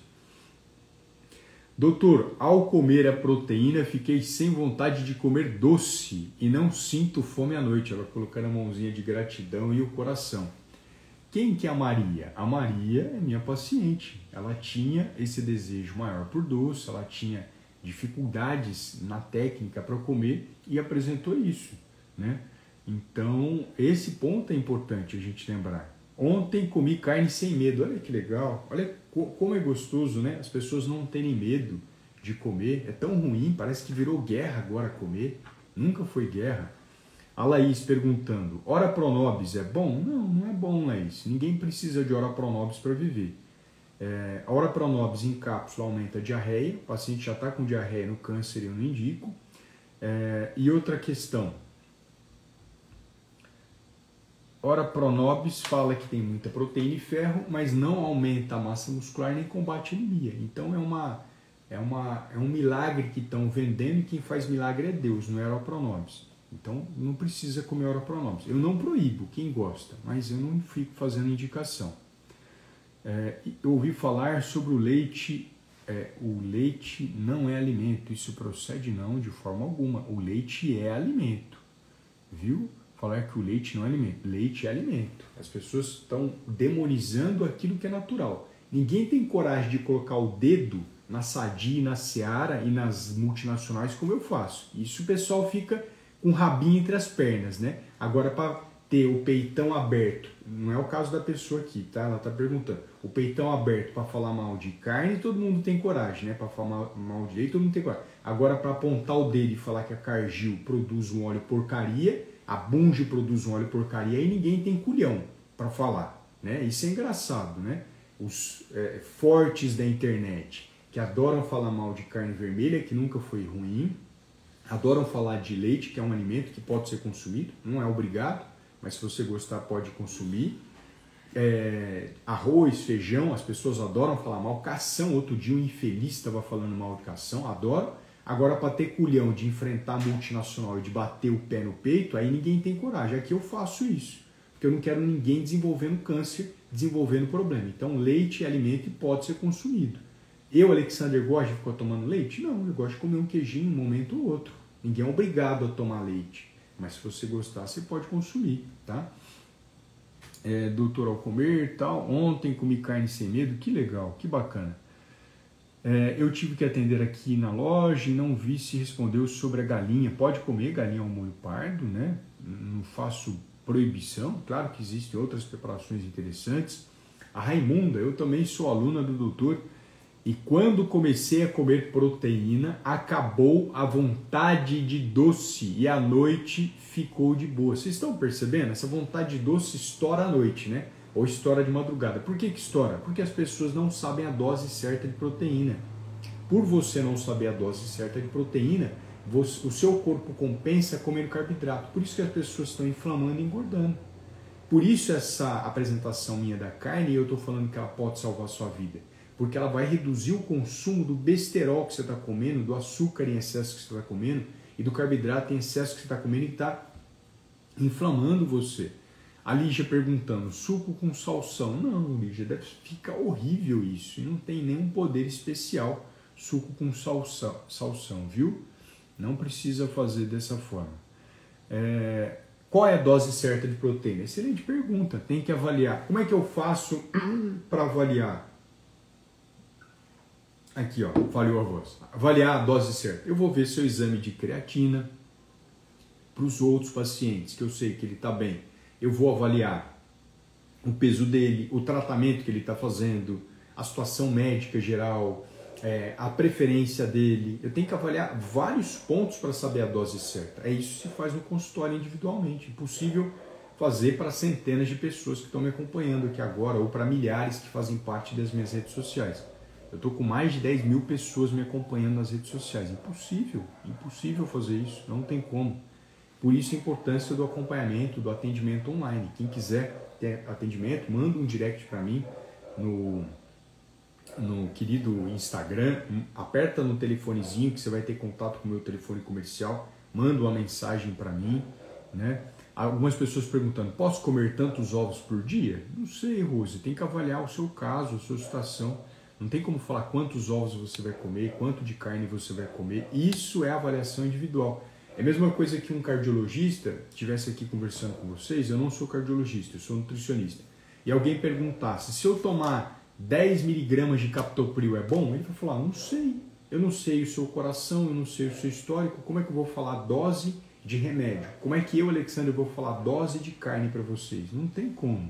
Doutor, ao comer a proteína, fiquei sem vontade de comer doce e não sinto fome à noite. Ela colocando a mãozinha de gratidão e o coração. Quem que é a Maria? A Maria é minha paciente. Ela tinha esse desejo maior por doce, ela tinha dificuldades na técnica para comer e apresentou isso, né? Então, esse ponto é importante a gente lembrar. Ontem comi carne sem medo. Olha que legal. Olha como é gostoso, né? As pessoas não terem medo de comer. É tão ruim, parece que virou guerra agora comer. Nunca foi guerra. A Laís perguntando, ora pronobis é bom? Não, não é bom, Laís. Ninguém precisa de ora pronobis para viver. É, a ora pronobis em cápsula aumenta a diarreia. O paciente já está com diarreia no câncer, eu não indico. É, e outra questão. Ora pronobis fala que tem muita proteína e ferro, mas não aumenta a massa muscular nem combate a anemia. Então é, uma, é, uma, é um milagre que estão vendendo e quem faz milagre é Deus, não é ora pronobis. Então não precisa comer ora pronobis. Eu não proíbo, quem gosta, mas eu não fico fazendo indicação. É, eu ouvi falar sobre o leite, é, o leite não é alimento, isso procede não de forma alguma. O leite é alimento, viu? Falar que o leite não é alimento. Leite é alimento. As pessoas estão demonizando aquilo que é natural. Ninguém tem coragem de colocar o dedo na Sadia, na Seara e nas multinacionais como eu faço. Isso o pessoal fica com o rabinho entre as pernas, né? Agora, para ter o peitão aberto, não é o caso da pessoa aqui, tá? Ela está perguntando. O peitão aberto para falar mal de carne, todo mundo tem coragem, né? Para falar mal de leite, todo mundo tem coragem. Agora, para apontar o dedo e falar que a Cargill produz um óleo porcaria, a Bunge produz um óleo porcaria e ninguém tem culhão para falar, né? Isso é engraçado, né? Os é, fortes da internet que adoram falar mal de carne vermelha, que nunca foi ruim, adoram falar de leite, que é um alimento que pode ser consumido, não é obrigado, mas se você gostar pode consumir. É, arroz, feijão, as pessoas adoram falar mal. Cação, outro dia um infeliz estava falando mal de cação, adoro. Agora, para ter culhão de enfrentar a multinacional e de bater o pé no peito, aí ninguém tem coragem. Aqui eu faço isso, porque eu não quero ninguém desenvolvendo câncer, desenvolvendo problema. Então, leite é alimento e pode ser consumido. Eu, Alexander, gosto de ficar tomando leite? Não, eu gosto de comer um queijinho um momento ou outro. Ninguém é obrigado a tomar leite, mas se você gostar, você pode consumir, tá? É, doutor, ao comer e tal, ontem comi carne sem medo, que legal, que bacana. É, eu tive que atender aqui na loja e não vi se respondeu sobre a galinha. Pode comer galinha ao molho pardo, né? Não faço proibição. Claro que existem outras preparações interessantes. A Raimunda, eu também sou aluna do doutor e quando comecei a comer proteína, acabou a vontade de doce e à noite ficou de boa. Vocês estão percebendo? Essa vontade de doce estoura à noite, né? Ou estoura de madrugada. Por que que estoura? Porque as pessoas não sabem a dose certa de proteína. Por você não saber a dose certa de proteína, você, o seu corpo compensa comendo carboidrato. Por isso que as pessoas estão inflamando e engordando. Por isso essa apresentação minha da carne, eu estou falando que ela pode salvar a sua vida. Porque ela vai reduzir o consumo do besterol que você está comendo, do açúcar em excesso que você está comendo e do carboidrato em excesso que você está comendo e está inflamando você. A Lígia perguntando, suco com salsão. Não, Lígia, deve ficar horrível isso. E não tem nenhum poder especial suco com salsão, salsão, viu? Não precisa fazer dessa forma. É, qual é a dose certa de proteína? Excelente pergunta. Tem que avaliar. Como é que eu faço para avaliar? Aqui, ó, falhou a voz. Avaliar a dose certa. Eu vou ver seu exame de creatina para os outros pacientes, que eu sei que ele está bem. Eu vou avaliar o peso dele, o tratamento que ele está fazendo, a situação médica geral, é, a preferência dele. Eu tenho que avaliar vários pontos para saber a dose certa. É isso que se faz no consultório individualmente. Impossível fazer para centenas de pessoas que estão me acompanhando aqui agora ou para milhares que fazem parte das minhas redes sociais. Eu estou com mais de dez mil pessoas me acompanhando nas redes sociais. Impossível, impossível fazer isso, não tem como. Por isso a importância do acompanhamento, do atendimento online. Quem quiser ter atendimento, manda um direct para mim no, no querido Instagram, aperta no telefonezinho que você vai ter contato com o meu telefone comercial, manda uma mensagem para mim, né? Algumas pessoas perguntando, posso comer tantos ovos por dia? Não sei, Rose, tem que avaliar o seu caso, a sua situação. Não tem como falar quantos ovos você vai comer, quanto de carne você vai comer. Isso é avaliação individual. É a mesma coisa que um cardiologista estivesse aqui conversando com vocês. Eu não sou cardiologista, eu sou nutricionista. E alguém perguntasse, se eu tomar dez miligramas de captopril é bom? Ele vai falar, não sei. Eu não sei o seu coração, eu não sei o seu histórico. Como é que eu vou falar dose de remédio? Como é que eu, Alexandre, vou falar dose de carne para vocês? Não tem como.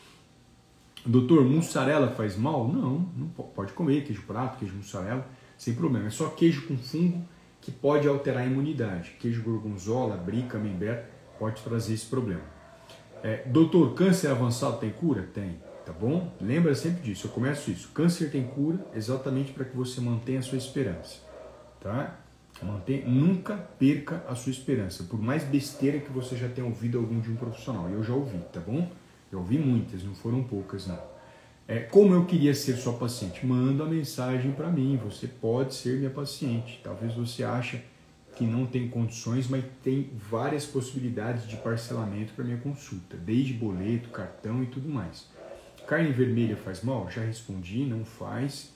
Doutor, mussarela faz mal? Não, não pode comer queijo prato, queijo mussarela, sem problema. É só queijo com fungo que pode alterar a imunidade. Queijo gorgonzola, brie, camembert pode trazer esse problema. É, doutor, câncer avançado tem cura? Tem, tá bom? Lembra sempre disso, eu começo isso. Câncer tem cura exatamente para que você mantenha a sua esperança, tá? Mantenha, nunca perca a sua esperança, por mais besteira que você já tenha ouvido algum de um profissional. Eu já ouvi, tá bom? Eu ouvi muitas, não foram poucas, não. É, como eu queria ser sua paciente? Manda uma mensagem para mim, você pode ser minha paciente. Talvez você ache que não tem condições, mas tem várias possibilidades de parcelamento para minha consulta, desde boleto, cartão e tudo mais. Carne vermelha faz mal? Já respondi, não faz.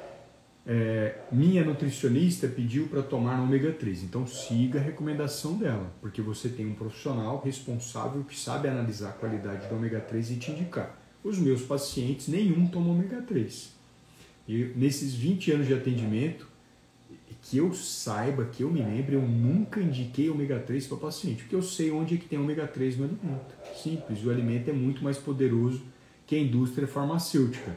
É, minha nutricionista pediu para tomar ômega três, então siga a recomendação dela, porque você tem um profissional responsável que sabe analisar a qualidade do ômega três e te indicar. Os meus pacientes, nenhum toma ômega três. E nesses vinte anos de atendimento, que eu saiba, que eu me lembre, eu nunca indiquei ômega três para paciente, porque eu sei onde é que tem ômega três no alimento. Simples, o alimento é muito mais poderoso que a indústria farmacêutica.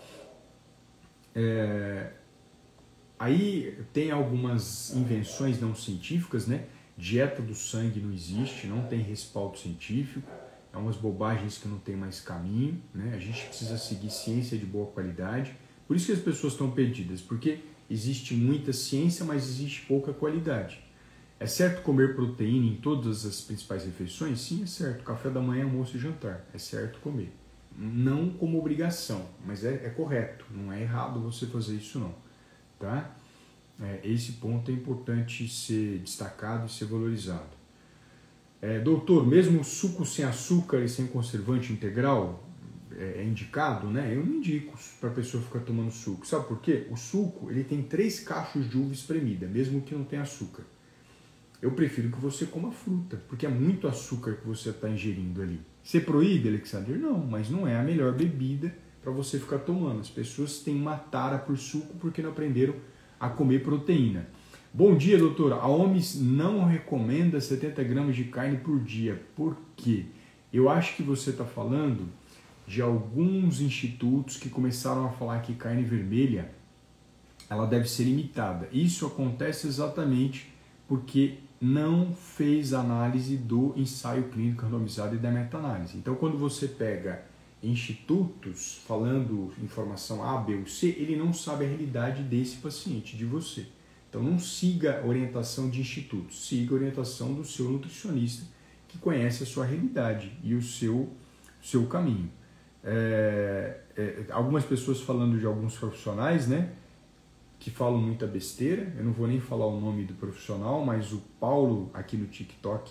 É... Aí tem algumas invenções não científicas, né? Dieta do sangue não existe, não tem respaldo científico, é umas bobagens que não tem mais caminho, né? A gente precisa seguir ciência de boa qualidade. Por isso que as pessoas estão perdidas, porque existe muita ciência, mas existe pouca qualidade. É certo comer proteína em todas as principais refeições? Sim, é certo. Café da manhã, almoço e jantar. É certo comer. Não como obrigação, mas é, é correto. Não é errado você fazer isso não. Tá? É, esse ponto é importante ser destacado e ser valorizado. É, doutor, mesmo suco sem açúcar e sem conservante integral é, é indicado, né? Eu não indico para a pessoa ficar tomando suco. Sabe por quê? O suco ele tem três cachos de uva espremida, mesmo que não tenha açúcar. Eu prefiro que você coma fruta, porque é muito açúcar que você está ingerindo ali. Você proíbe, Alexander? Não, mas não é a melhor bebida para você ficar tomando. As pessoas têm uma tara por suco porque não aprenderam a comer proteína. Bom dia, doutora. A O M S não recomenda setenta gramas de carne por dia. Por quê? Eu acho que você está falando de alguns institutos que começaram a falar que carne vermelha ela deve ser limitada. Isso acontece exatamente porque não fez análise do ensaio clínico randomizado e da meta-análise. Então, quando você pega institutos falando informação A, B ou C, ele não sabe a realidade desse paciente, de você. Então não siga a orientação de institutos, siga a orientação do seu nutricionista que conhece a sua realidade e o seu, seu caminho. É, é, algumas pessoas falando de alguns profissionais, né, que falam muita besteira, eu não vou nem falar o nome do profissional, mas o Paulo aqui no TikTok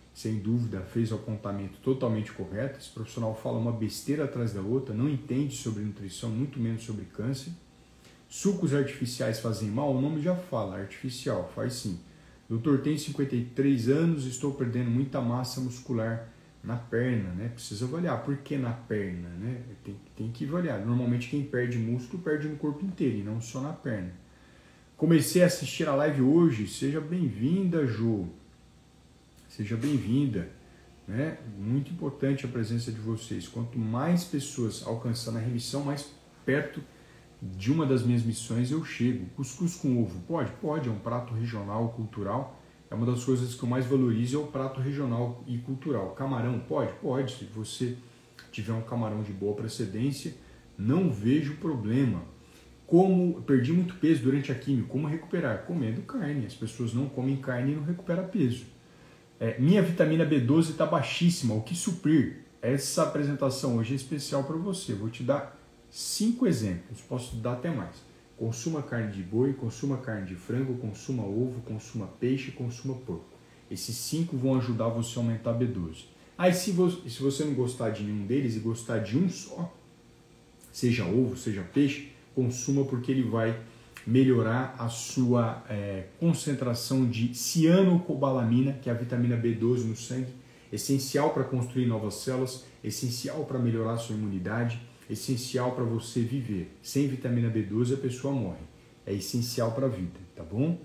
sem dúvida, fez o apontamento totalmente correto. Esse profissional fala uma besteira atrás da outra, não entende sobre nutrição, muito menos sobre câncer. Sucos artificiais fazem mal? O nome já fala, artificial, faz sim. Doutor, tenho cinquenta e três anos, estou perdendo muita massa muscular na perna, né? Precisa avaliar. Por que na perna, né? Tem, tem que avaliar. Normalmente quem perde músculo perde no corpo inteiro e não só na perna. Comecei a assistir a live hoje, seja bem-vinda, Jo. Seja bem-vinda, né? Muito importante a presença de vocês. Quanto mais pessoas alcançando a remissão, mais perto de uma das minhas missões eu chego. Cuscuz com ovo, pode? Pode, é um prato regional, cultural. É uma das coisas que eu mais valorizo, é o prato regional e cultural. Camarão, pode? Pode. Se você tiver um camarão de boa procedência, não vejo problema. Como perdi muito peso durante a quimio, como recuperar? Comendo carne. As pessoas não comem carne e não recuperam peso. É, minha vitamina B doze está baixíssima, o que suprir? Essa apresentação hoje é especial para você. Vou te dar cinco exemplos, posso dar até mais. Consuma carne de boi, consuma carne de frango, consuma ovo, consuma peixe, consuma porco. Esses cinco vão ajudar você a aumentar a B doze. Aí se você, se você não gostar de nenhum deles e gostar de um só, seja ovo, seja peixe, consuma porque ele vai melhorar a sua é, concentração de cianocobalamina, que é a vitamina B doze no sangue, essencial para construir novas células, essencial para melhorar a sua imunidade, essencial para você viver. Sem vitamina B doze a pessoa morre. É essencial para a vida, tá bom?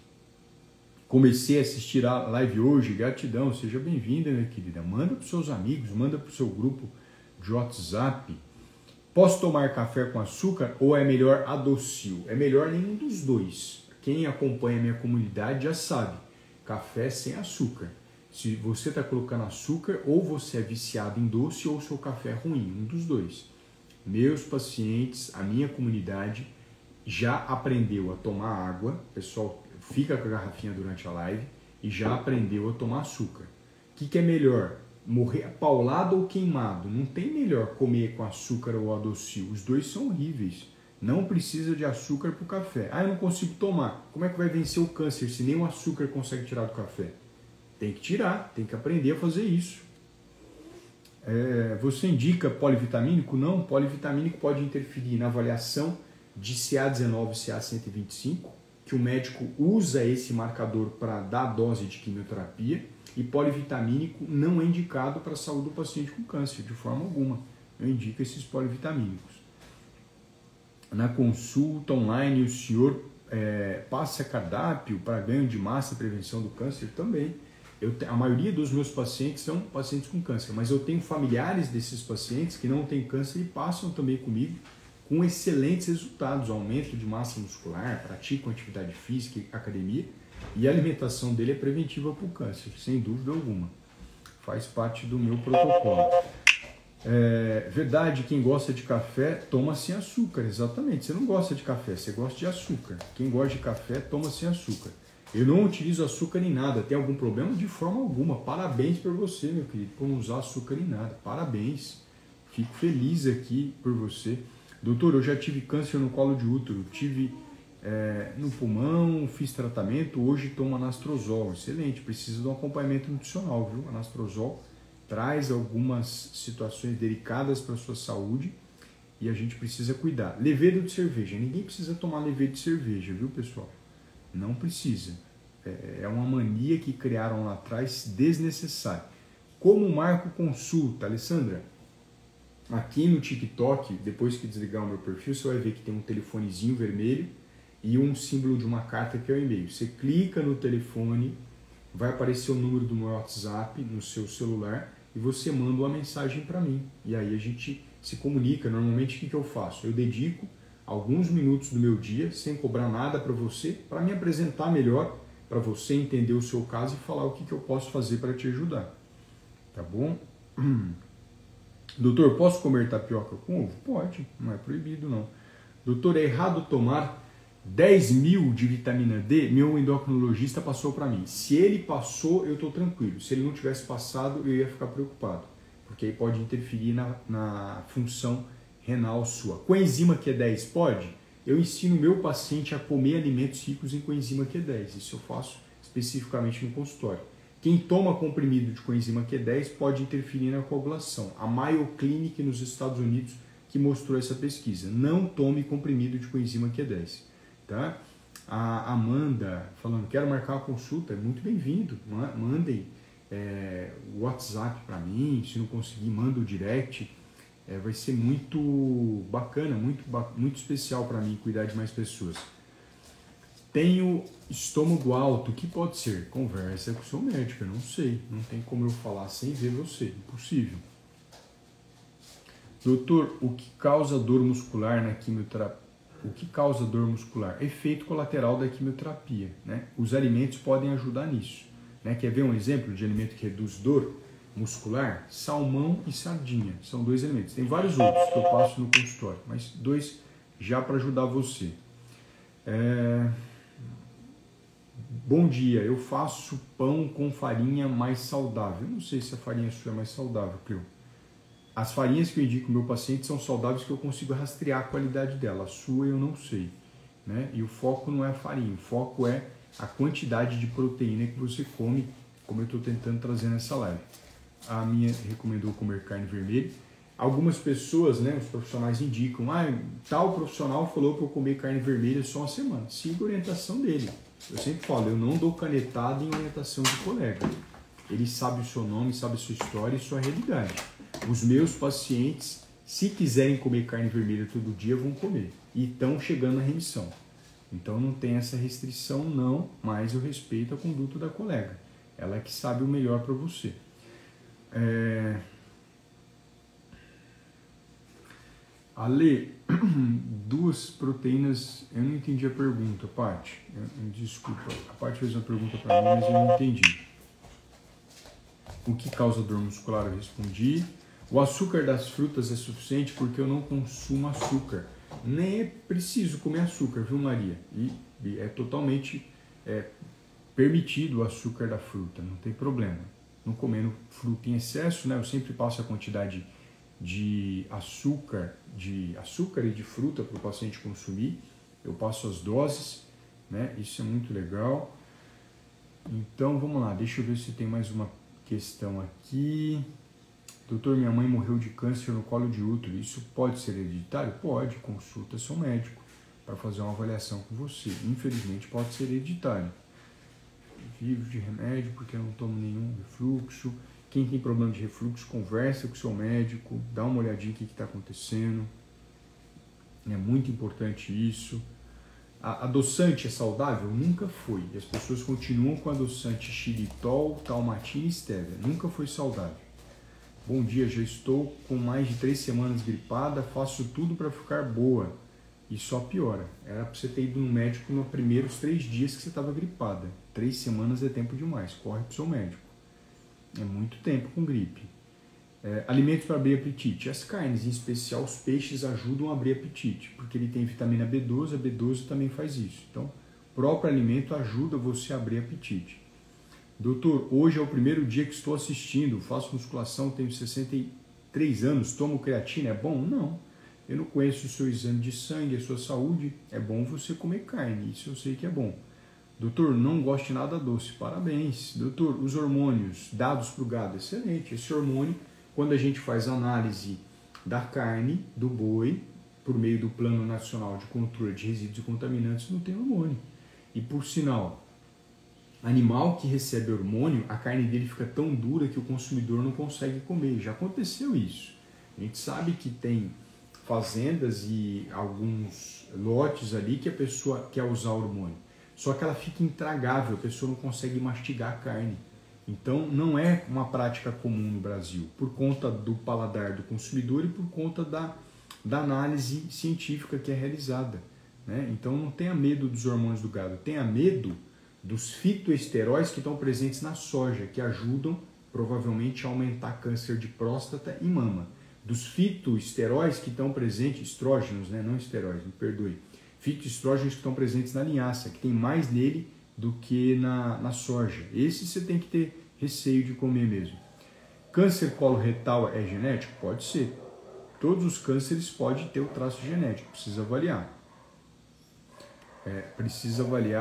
Comecei a assistir a live hoje, gratidão, seja bem-vinda, minha querida. Manda para os seus amigos, manda para o seu grupo de WhatsApp. Posso tomar café com açúcar ou é melhor adocio? É melhor nenhum dos dois. Quem acompanha a minha comunidade já sabe, café sem açúcar. Se você está colocando açúcar, ou você é viciado em doce ou seu café é ruim, um dos dois. Meus pacientes, a minha comunidade já aprendeu a tomar água, o pessoal fica com a garrafinha durante a live e já aprendeu a tomar açúcar. O que, que é melhor? Morrer paulado ou queimado? Não tem melhor comer com açúcar ou adocio. Os dois são horríveis. Não precisa de açúcar para o café. Ah, eu não consigo tomar. Como é que vai vencer o câncer se nem o açúcar consegue tirar do café? Tem que tirar, tem que aprender a fazer isso. É, você indica polivitamínico? Não, polivitamínico pode interferir na avaliação de C A dezenove e C A cento e vinte e cinco, que o médico usa esse marcador para dar a dose de quimioterapia, e polivitamínico não é indicado para a saúde do paciente com câncer, de forma alguma. Eu indico esses polivitamínicos. Na consulta online, o senhor é, passa cardápio para ganho de massa e prevenção do câncer? Também. Eu, a maioria dos meus pacientes são pacientes com câncer, mas eu tenho familiares desses pacientes que não têm câncer e passam também comigo com excelentes resultados, aumento de massa muscular, praticam atividade física e academia, e a alimentação dele é preventiva para o câncer, sem dúvida alguma. Faz parte do meu protocolo. É verdade, quem gosta de café toma sem açúcar, exatamente. Você não gosta de café, você gosta de açúcar. Quem gosta de café toma sem açúcar. Eu não utilizo açúcar em nada. Tem algum problema? De forma alguma. Parabéns por você, meu querido, por não usar açúcar em nada. Parabéns. Fico feliz aqui por você. Doutor, eu já tive câncer no colo de útero, tive é, no pulmão, fiz tratamento, hoje tomo anastrozol. Excelente, precisa de um acompanhamento nutricional, viu? Anastrozol traz algumas situações delicadas para a sua saúde e a gente precisa cuidar. Levedo de cerveja. Ninguém precisa tomar levedo de cerveja, viu, pessoal? Não precisa. É uma mania que criaram lá atrás desnecessária. Como marco consulta, Alessandra? Aqui no TikTok, depois que desligar o meu perfil, você vai ver que tem um telefonezinho vermelho e um símbolo de uma carta que é o e-mail. Você clica no telefone, vai aparecer o número do meu WhatsApp no seu celular e você manda uma mensagem para mim. E aí a gente se comunica. Normalmente o que, que eu faço? Eu dedico alguns minutos do meu dia, sem cobrar nada para você, para me apresentar melhor, para você entender o seu caso e falar o que, que eu posso fazer para te ajudar. Tá bom? Doutor, posso comer tapioca com ovo? Pode, não é proibido não. Doutor, é errado tomar dez mil de vitamina D? Meu endocrinologista passou para mim. Se ele passou, eu estou tranquilo. Se ele não tivesse passado, eu ia ficar preocupado, porque aí pode interferir na, na função renal sua. Coenzima Q dez pode? Eu ensino meu paciente a comer alimentos ricos em coenzima Q dez. Isso eu faço especificamente no consultório. Quem toma comprimido de coenzima Q dez pode interferir na coagulação. A Mayo Clinic nos Estados Unidos que mostrou essa pesquisa. Não tome comprimido de coenzima Q dez. Tá? A Amanda falando, quero marcar uma consulta, é muito bem-vindo. Mandem é, o WhatsApp para mim, se não conseguir, manda o direct. É, vai ser muito bacana, muito, muito especial para mim cuidar de mais pessoas. Tenho estômago alto, o que pode ser? Conversa com o seu médico, eu não sei. Não tem como eu falar sem ver você, impossível. Doutor, o que causa dor muscular na quimioterapia? O que causa dor muscular? Efeito colateral da quimioterapia, né? Os alimentos podem ajudar nisso, né? Quer ver um exemplo de alimento que reduz dor muscular? Salmão e sardinha, são dois alimentos. Tem vários outros que eu passo no consultório, mas dois já para ajudar você. É... Bom dia, eu faço pão com farinha mais saudável. Eu não sei se a farinha sua é mais saudável, Cleo. As farinhas que eu indico ao meu paciente são saudáveis que eu consigo rastrear a qualidade dela. A sua eu não sei, né? E o foco não é a farinha, o foco é a quantidade de proteína que você come, como eu estou tentando trazer nessa live. A minha recomendou comer carne vermelha. Algumas pessoas, né, os profissionais indicam, ah, tal profissional falou para eu comer carne vermelha só uma semana. Siga a orientação dele. Eu sempre falo, eu não dou canetada em orientação de colega. Ele sabe o seu nome, sabe a sua história e sua realidade. Os meus pacientes, se quiserem comer carne vermelha todo dia, vão comer. E estão chegando à remissão. Então não tem essa restrição não, mas eu respeito a conduta da colega. Ela é que sabe o melhor para você. É... Ale, duas proteínas, eu não entendi a pergunta, Paty. Desculpa, a Paty fez uma pergunta para mim, mas eu não entendi. O que causa dor muscular? Eu respondi. O açúcar das frutas é suficiente porque eu não consumo açúcar. Nem é preciso comer açúcar, viu, Maria? E, e é totalmente é, permitido o açúcar da fruta, não tem problema. Não comendo fruta em excesso, né? Eu sempre passo a quantidade de açúcar, de açúcar e de fruta para o paciente consumir. Eu passo as doses, né? Isso é muito legal. Então, vamos lá. Deixa eu ver se tem mais uma questão aqui. Doutor, minha mãe morreu de câncer no colo de útero. Isso pode ser hereditário? Pode. Consulta seu médico para fazer uma avaliação com você. Infelizmente, pode ser hereditário. Vivo de remédio porque eu não tomo nenhum refluxo. Quem tem problema de refluxo, conversa com o seu médico, dá uma olhadinha no que está acontecendo. É muito importante isso. A adoçante é saudável? Nunca foi. E as pessoas continuam com adoçante xilitol, talmatina e stevia. Nunca foi saudável. Bom dia, já estou com mais de três semanas gripada, faço tudo para ficar boa e só piora. Era para você ter ido no médico nos primeiros três dias que você estava gripada. Três semanas é tempo demais, corre para o seu médico. É muito tempo com gripe. É, alimentos para abrir apetite. As carnes, em especial os peixes, ajudam a abrir apetite, porque ele tem vitamina B doze, a B doze também faz isso. Então, o próprio alimento ajuda você a abrir apetite. Doutor, hoje é o primeiro dia que estou assistindo, faço musculação, tenho sessenta e três anos, tomo creatina, é bom? Não. Eu não conheço o seu exame de sangue, a sua saúde, é bom você comer carne, isso eu sei que é bom. Doutor, não gosto de nada doce, parabéns. Doutor, os hormônios dados para o gado, excelente. Esse hormônio, quando a gente faz análise da carne, do boi, por meio do Plano Nacional de Controle de Resíduos e Contaminantes, não tem hormônio. E por sinal, animal que recebe hormônio, a carne dele fica tão dura que o consumidor não consegue comer. Já aconteceu isso. A gente sabe que tem fazendas e alguns lotes ali que a pessoa quer usar hormônio. Só que ela fica intragável, a pessoa não consegue mastigar a carne. Então não é uma prática comum no Brasil, por conta do paladar do consumidor e por conta da, da análise científica que é realizada, né? Então não tenha medo dos hormônios do gado, tenha medo dos fitoesteróis que estão presentes na soja, que ajudam provavelmente a aumentar câncer de próstata e mama. Dos fitoesteróis que estão presentes, estrógenos, né? Não esteróis, me perdoe, fitoestrógenos que estão presentes na linhaça, que tem mais nele do que na, na soja. Esse você tem que ter receio de comer mesmo. Câncer coloretal é genético? Pode ser. Todos os cânceres podem ter o traço genético, precisa avaliar. É, precisa avaliar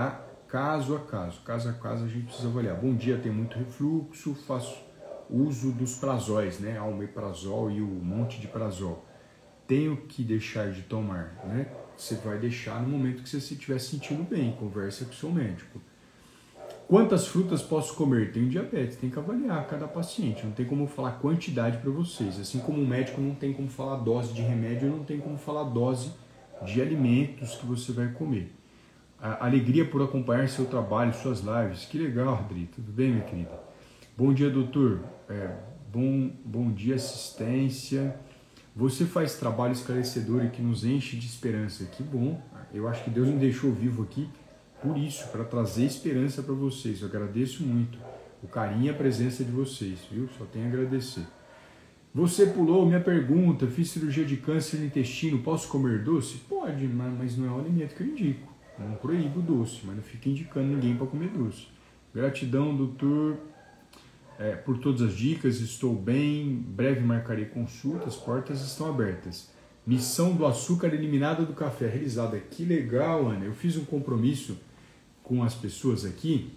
caso a caso, caso a caso a gente precisa avaliar. Bom dia, tem muito refluxo, faço uso dos prazóis, né? Ah, o omeprazol e o monte de prazol. Tenho que deixar de tomar, né? Você vai deixar no momento que você estiver sentindo bem, conversa com o seu médico. Quantas frutas posso comer? Tenho diabetes, tem que avaliar cada paciente, não tem como falar quantidade para vocês. Assim como o médico não tem como falar dose de remédio, não tem como falar dose de alimentos que você vai comer. A alegria por acompanhar seu trabalho, suas lives. Que legal, Adri, tudo bem, minha querida? Bom dia, doutor. É, bom, bom dia, assistência. Você faz trabalho esclarecedor e que nos enche de esperança. Que bom. Eu acho que Deus me deixou vivo aqui por isso, para trazer esperança para vocês. Eu agradeço muito o carinho e a presença de vocês, viu? Só tenho a agradecer. Você pulou minha pergunta. Fiz cirurgia de câncer no intestino. Posso comer doce? Pode, mas não é um alimento que eu indico. Eu não proíbo doce, mas não fico indicando ninguém para comer doce. Gratidão, doutor. É, por todas as dicas, estou bem, breve marcarei consulta, as portas estão abertas. Missão do açúcar eliminada do café, realizada. Que legal, Ana, eu fiz um compromisso com as pessoas aqui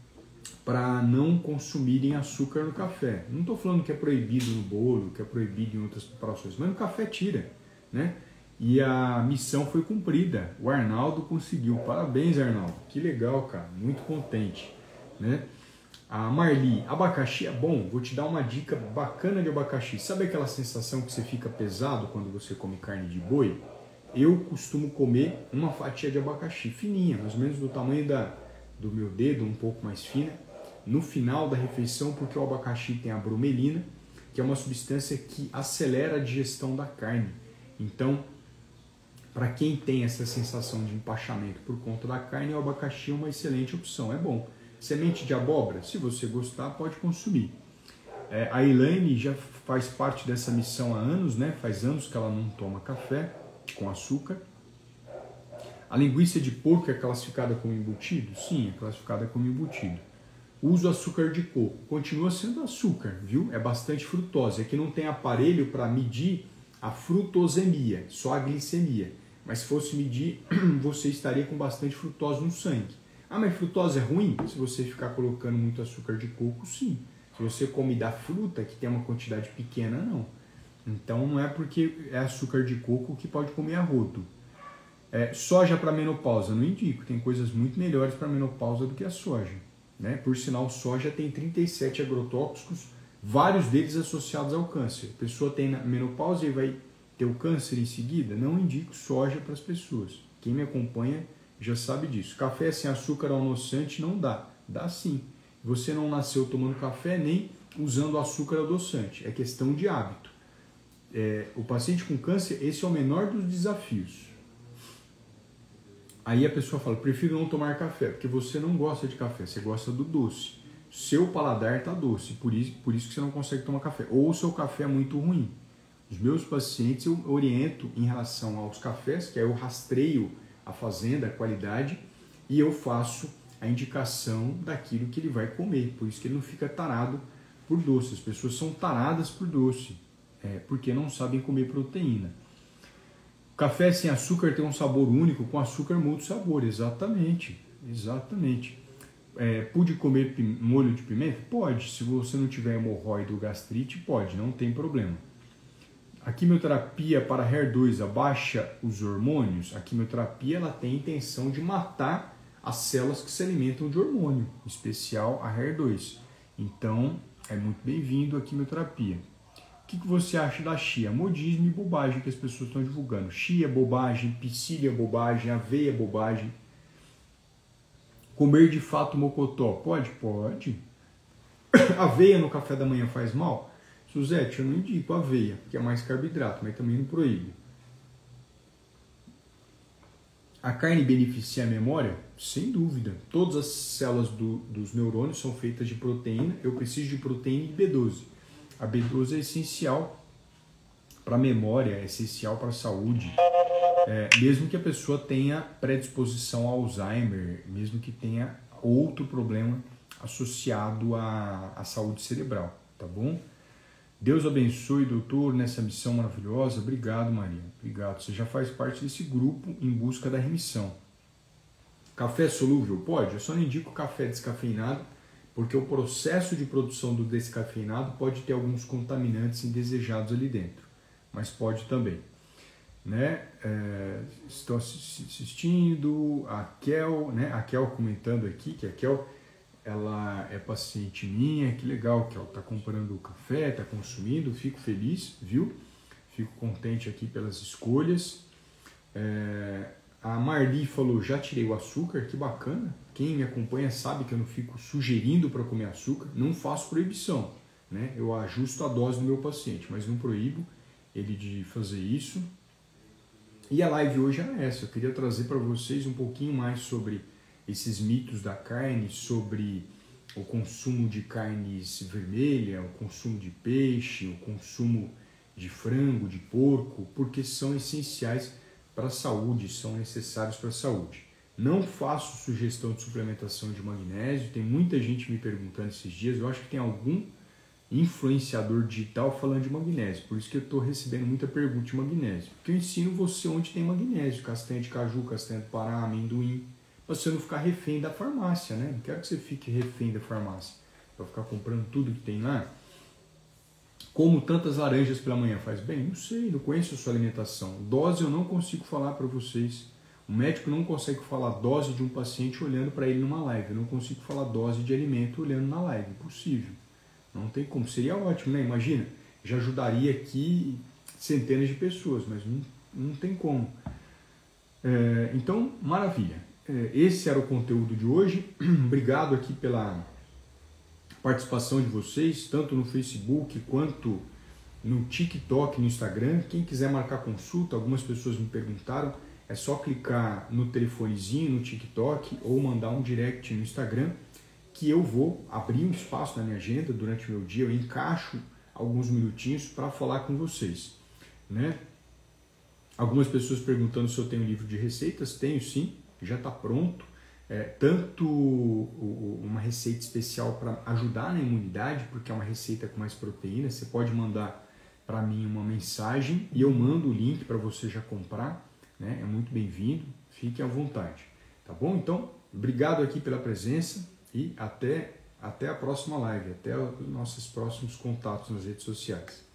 para não consumirem açúcar no café. Não estou falando que é proibido no bolo, que é proibido em outras preparações, mas no café tira, né? E a missão foi cumprida, o Arnaldo conseguiu, parabéns, Arnaldo, que legal, cara, muito contente, né? A Marli, abacaxi é bom? Vou te dar uma dica bacana de abacaxi. Sabe aquela sensação que você fica pesado quando você come carne de boi? Eu costumo comer uma fatia de abacaxi, fininha, mais ou menos do tamanho da, do meu dedo, um pouco mais fina, no final da refeição, porque o abacaxi tem a bromelina, que é uma substância que acelera a digestão da carne. Então, para quem tem essa sensação de empachamento por conta da carne, o abacaxi é uma excelente opção, é bom. Semente de abóbora, se você gostar, pode consumir. É, a Elaine já faz parte dessa missão há anos, né? Faz anos que ela não toma café com açúcar. A linguiça de porco é classificada como embutido? Sim, é classificada como embutido. Uso açúcar de coco. Continua sendo açúcar, viu? É bastante frutose. Aqui não tem aparelho para medir a frutosemia, só a glicemia. Mas se fosse medir, você estaria com bastante frutose no sangue. Ah, mas frutose é ruim? Se você ficar colocando muito açúcar de coco, sim. Se você come da fruta, que tem uma quantidade pequena, não. Então não é porque é açúcar de coco que pode comer a rodo. É, soja para menopausa, não indico. Tem coisas muito melhores para menopausa do que a soja, né? Por sinal, soja tem trinta e sete agrotóxicos, vários deles associados ao câncer. A pessoa tem menopausa e vai ter o câncer em seguida? Não indico soja para as pessoas. Quem me acompanha já sabe disso. Café sem açúcar adoçante não dá. Dá sim. Você não nasceu tomando café nem usando açúcar adoçante. É questão de hábito. É, o paciente com câncer, esse é o menor dos desafios. Aí a pessoa fala, prefiro não tomar café, porque você não gosta de café, você gosta do doce. Seu paladar está doce, por isso, por isso que você não consegue tomar café. Ou o seu café é muito ruim. Os meus pacientes eu oriento em relação aos cafés, que aí eu rastreio a fazenda, a qualidade, e eu faço a indicação daquilo que ele vai comer. Por isso que ele não fica tarado por doce. As pessoas são taradas por doce, é, porque não sabem comer proteína. Café sem açúcar tem um sabor único, com açúcar muda o sabor. Exatamente, exatamente. É, pude comer molho de pimenta? Pode. Se você não tiver hemorroide ou gastrite, pode, não tem problema. A quimioterapia para H E R dois abaixa os hormônios? A quimioterapia ela tem a intenção de matar as células que se alimentam de hormônio, em especial a H E R dois. Então, é muito bem-vindo a quimioterapia. O que, que você acha da chia? Modismo e bobagem que as pessoas estão divulgando. Chia é bobagem, psyllia é bobagem, aveia é bobagem. Comer de fato mocotó? Pode? Pode. Aveia no café da manhã faz mal? Suzete, eu não indico aveia, porque é mais carboidrato, mas também não proíbo. A carne beneficia a memória? Sem dúvida. Todas as células do, dos neurônios são feitas de proteína. Eu preciso de proteína e B doze. A B doze é essencial para a memória, é essencial para a saúde. É, mesmo que a pessoa tenha predisposição ao Alzheimer, mesmo que tenha outro problema associado à, à saúde cerebral, tá bom? Deus abençoe, doutor, nessa missão maravilhosa. Obrigado, Maria. Obrigado. Você já faz parte desse grupo em busca da remissão. Café solúvel? Pode, eu só não indico café descafeinado, porque o processo de produção do descafeinado pode ter alguns contaminantes indesejados ali dentro, mas pode também. Né? É, estão assistindo, a Kel, né? A Kel comentando aqui, que a Kel, ela é paciente minha, que legal, que ela está comprando o café, está consumindo, fico feliz, viu? Fico contente aqui pelas escolhas. É, a Marli falou, já tirei o açúcar, que bacana. Quem me acompanha sabe que eu não fico sugerindo para comer açúcar, não faço proibição, né? Eu ajusto a dose do meu paciente, mas não proíbo ele de fazer isso. E a live hoje era essa, eu queria trazer para vocês um pouquinho mais sobre esses mitos da carne, sobre o consumo de carnes vermelhas, o consumo de peixe, o consumo de frango, de porco, porque são essenciais para a saúde, são necessários para a saúde. Não faço sugestão de suplementação de magnésio, tem muita gente me perguntando esses dias, eu acho que tem algum influenciador digital falando de magnésio, por isso que eu estou recebendo muita pergunta de magnésio, porque eu ensino você onde tem magnésio, castanha de caju, castanha do Pará, amendoim, para você não ficar refém da farmácia, né? Não quero que você fique refém da farmácia, para ficar comprando tudo que tem lá. Como tantas laranjas pela manhã faz bem? Não sei, não conheço a sua alimentação. Dose eu não consigo falar para vocês. O médico não consegue falar dose de um paciente olhando para ele numa live. Eu não consigo falar dose de alimento olhando na live. Impossível. Não tem como. Seria ótimo, né? Imagina, já ajudaria aqui centenas de pessoas, mas não, não tem como. É, então, maravilha. É, esse era o conteúdo de hoje. Obrigado aqui pela participação de vocês, tanto no Facebook quanto no TikTok, no Instagram. Quem quiser marcar consulta, algumas pessoas me perguntaram, é só clicar no telefonezinho no TikTok ou mandar um direct no Instagram, que eu vou abrir um espaço na minha agenda durante o meu dia, eu encaixo alguns minutinhos para falar com vocês, né? Algumas pessoas perguntando se eu tenho livro de receitas, tenho sim, já está pronto, é, tanto uma receita especial para ajudar na imunidade, porque é uma receita com mais proteína, você pode mandar para mim uma mensagem e eu mando o link para você já comprar, né? É muito bem-vindo, fique à vontade, tá bom? Então, obrigado aqui pela presença e até, até a próxima live, até os nossos próximos contatos nas redes sociais.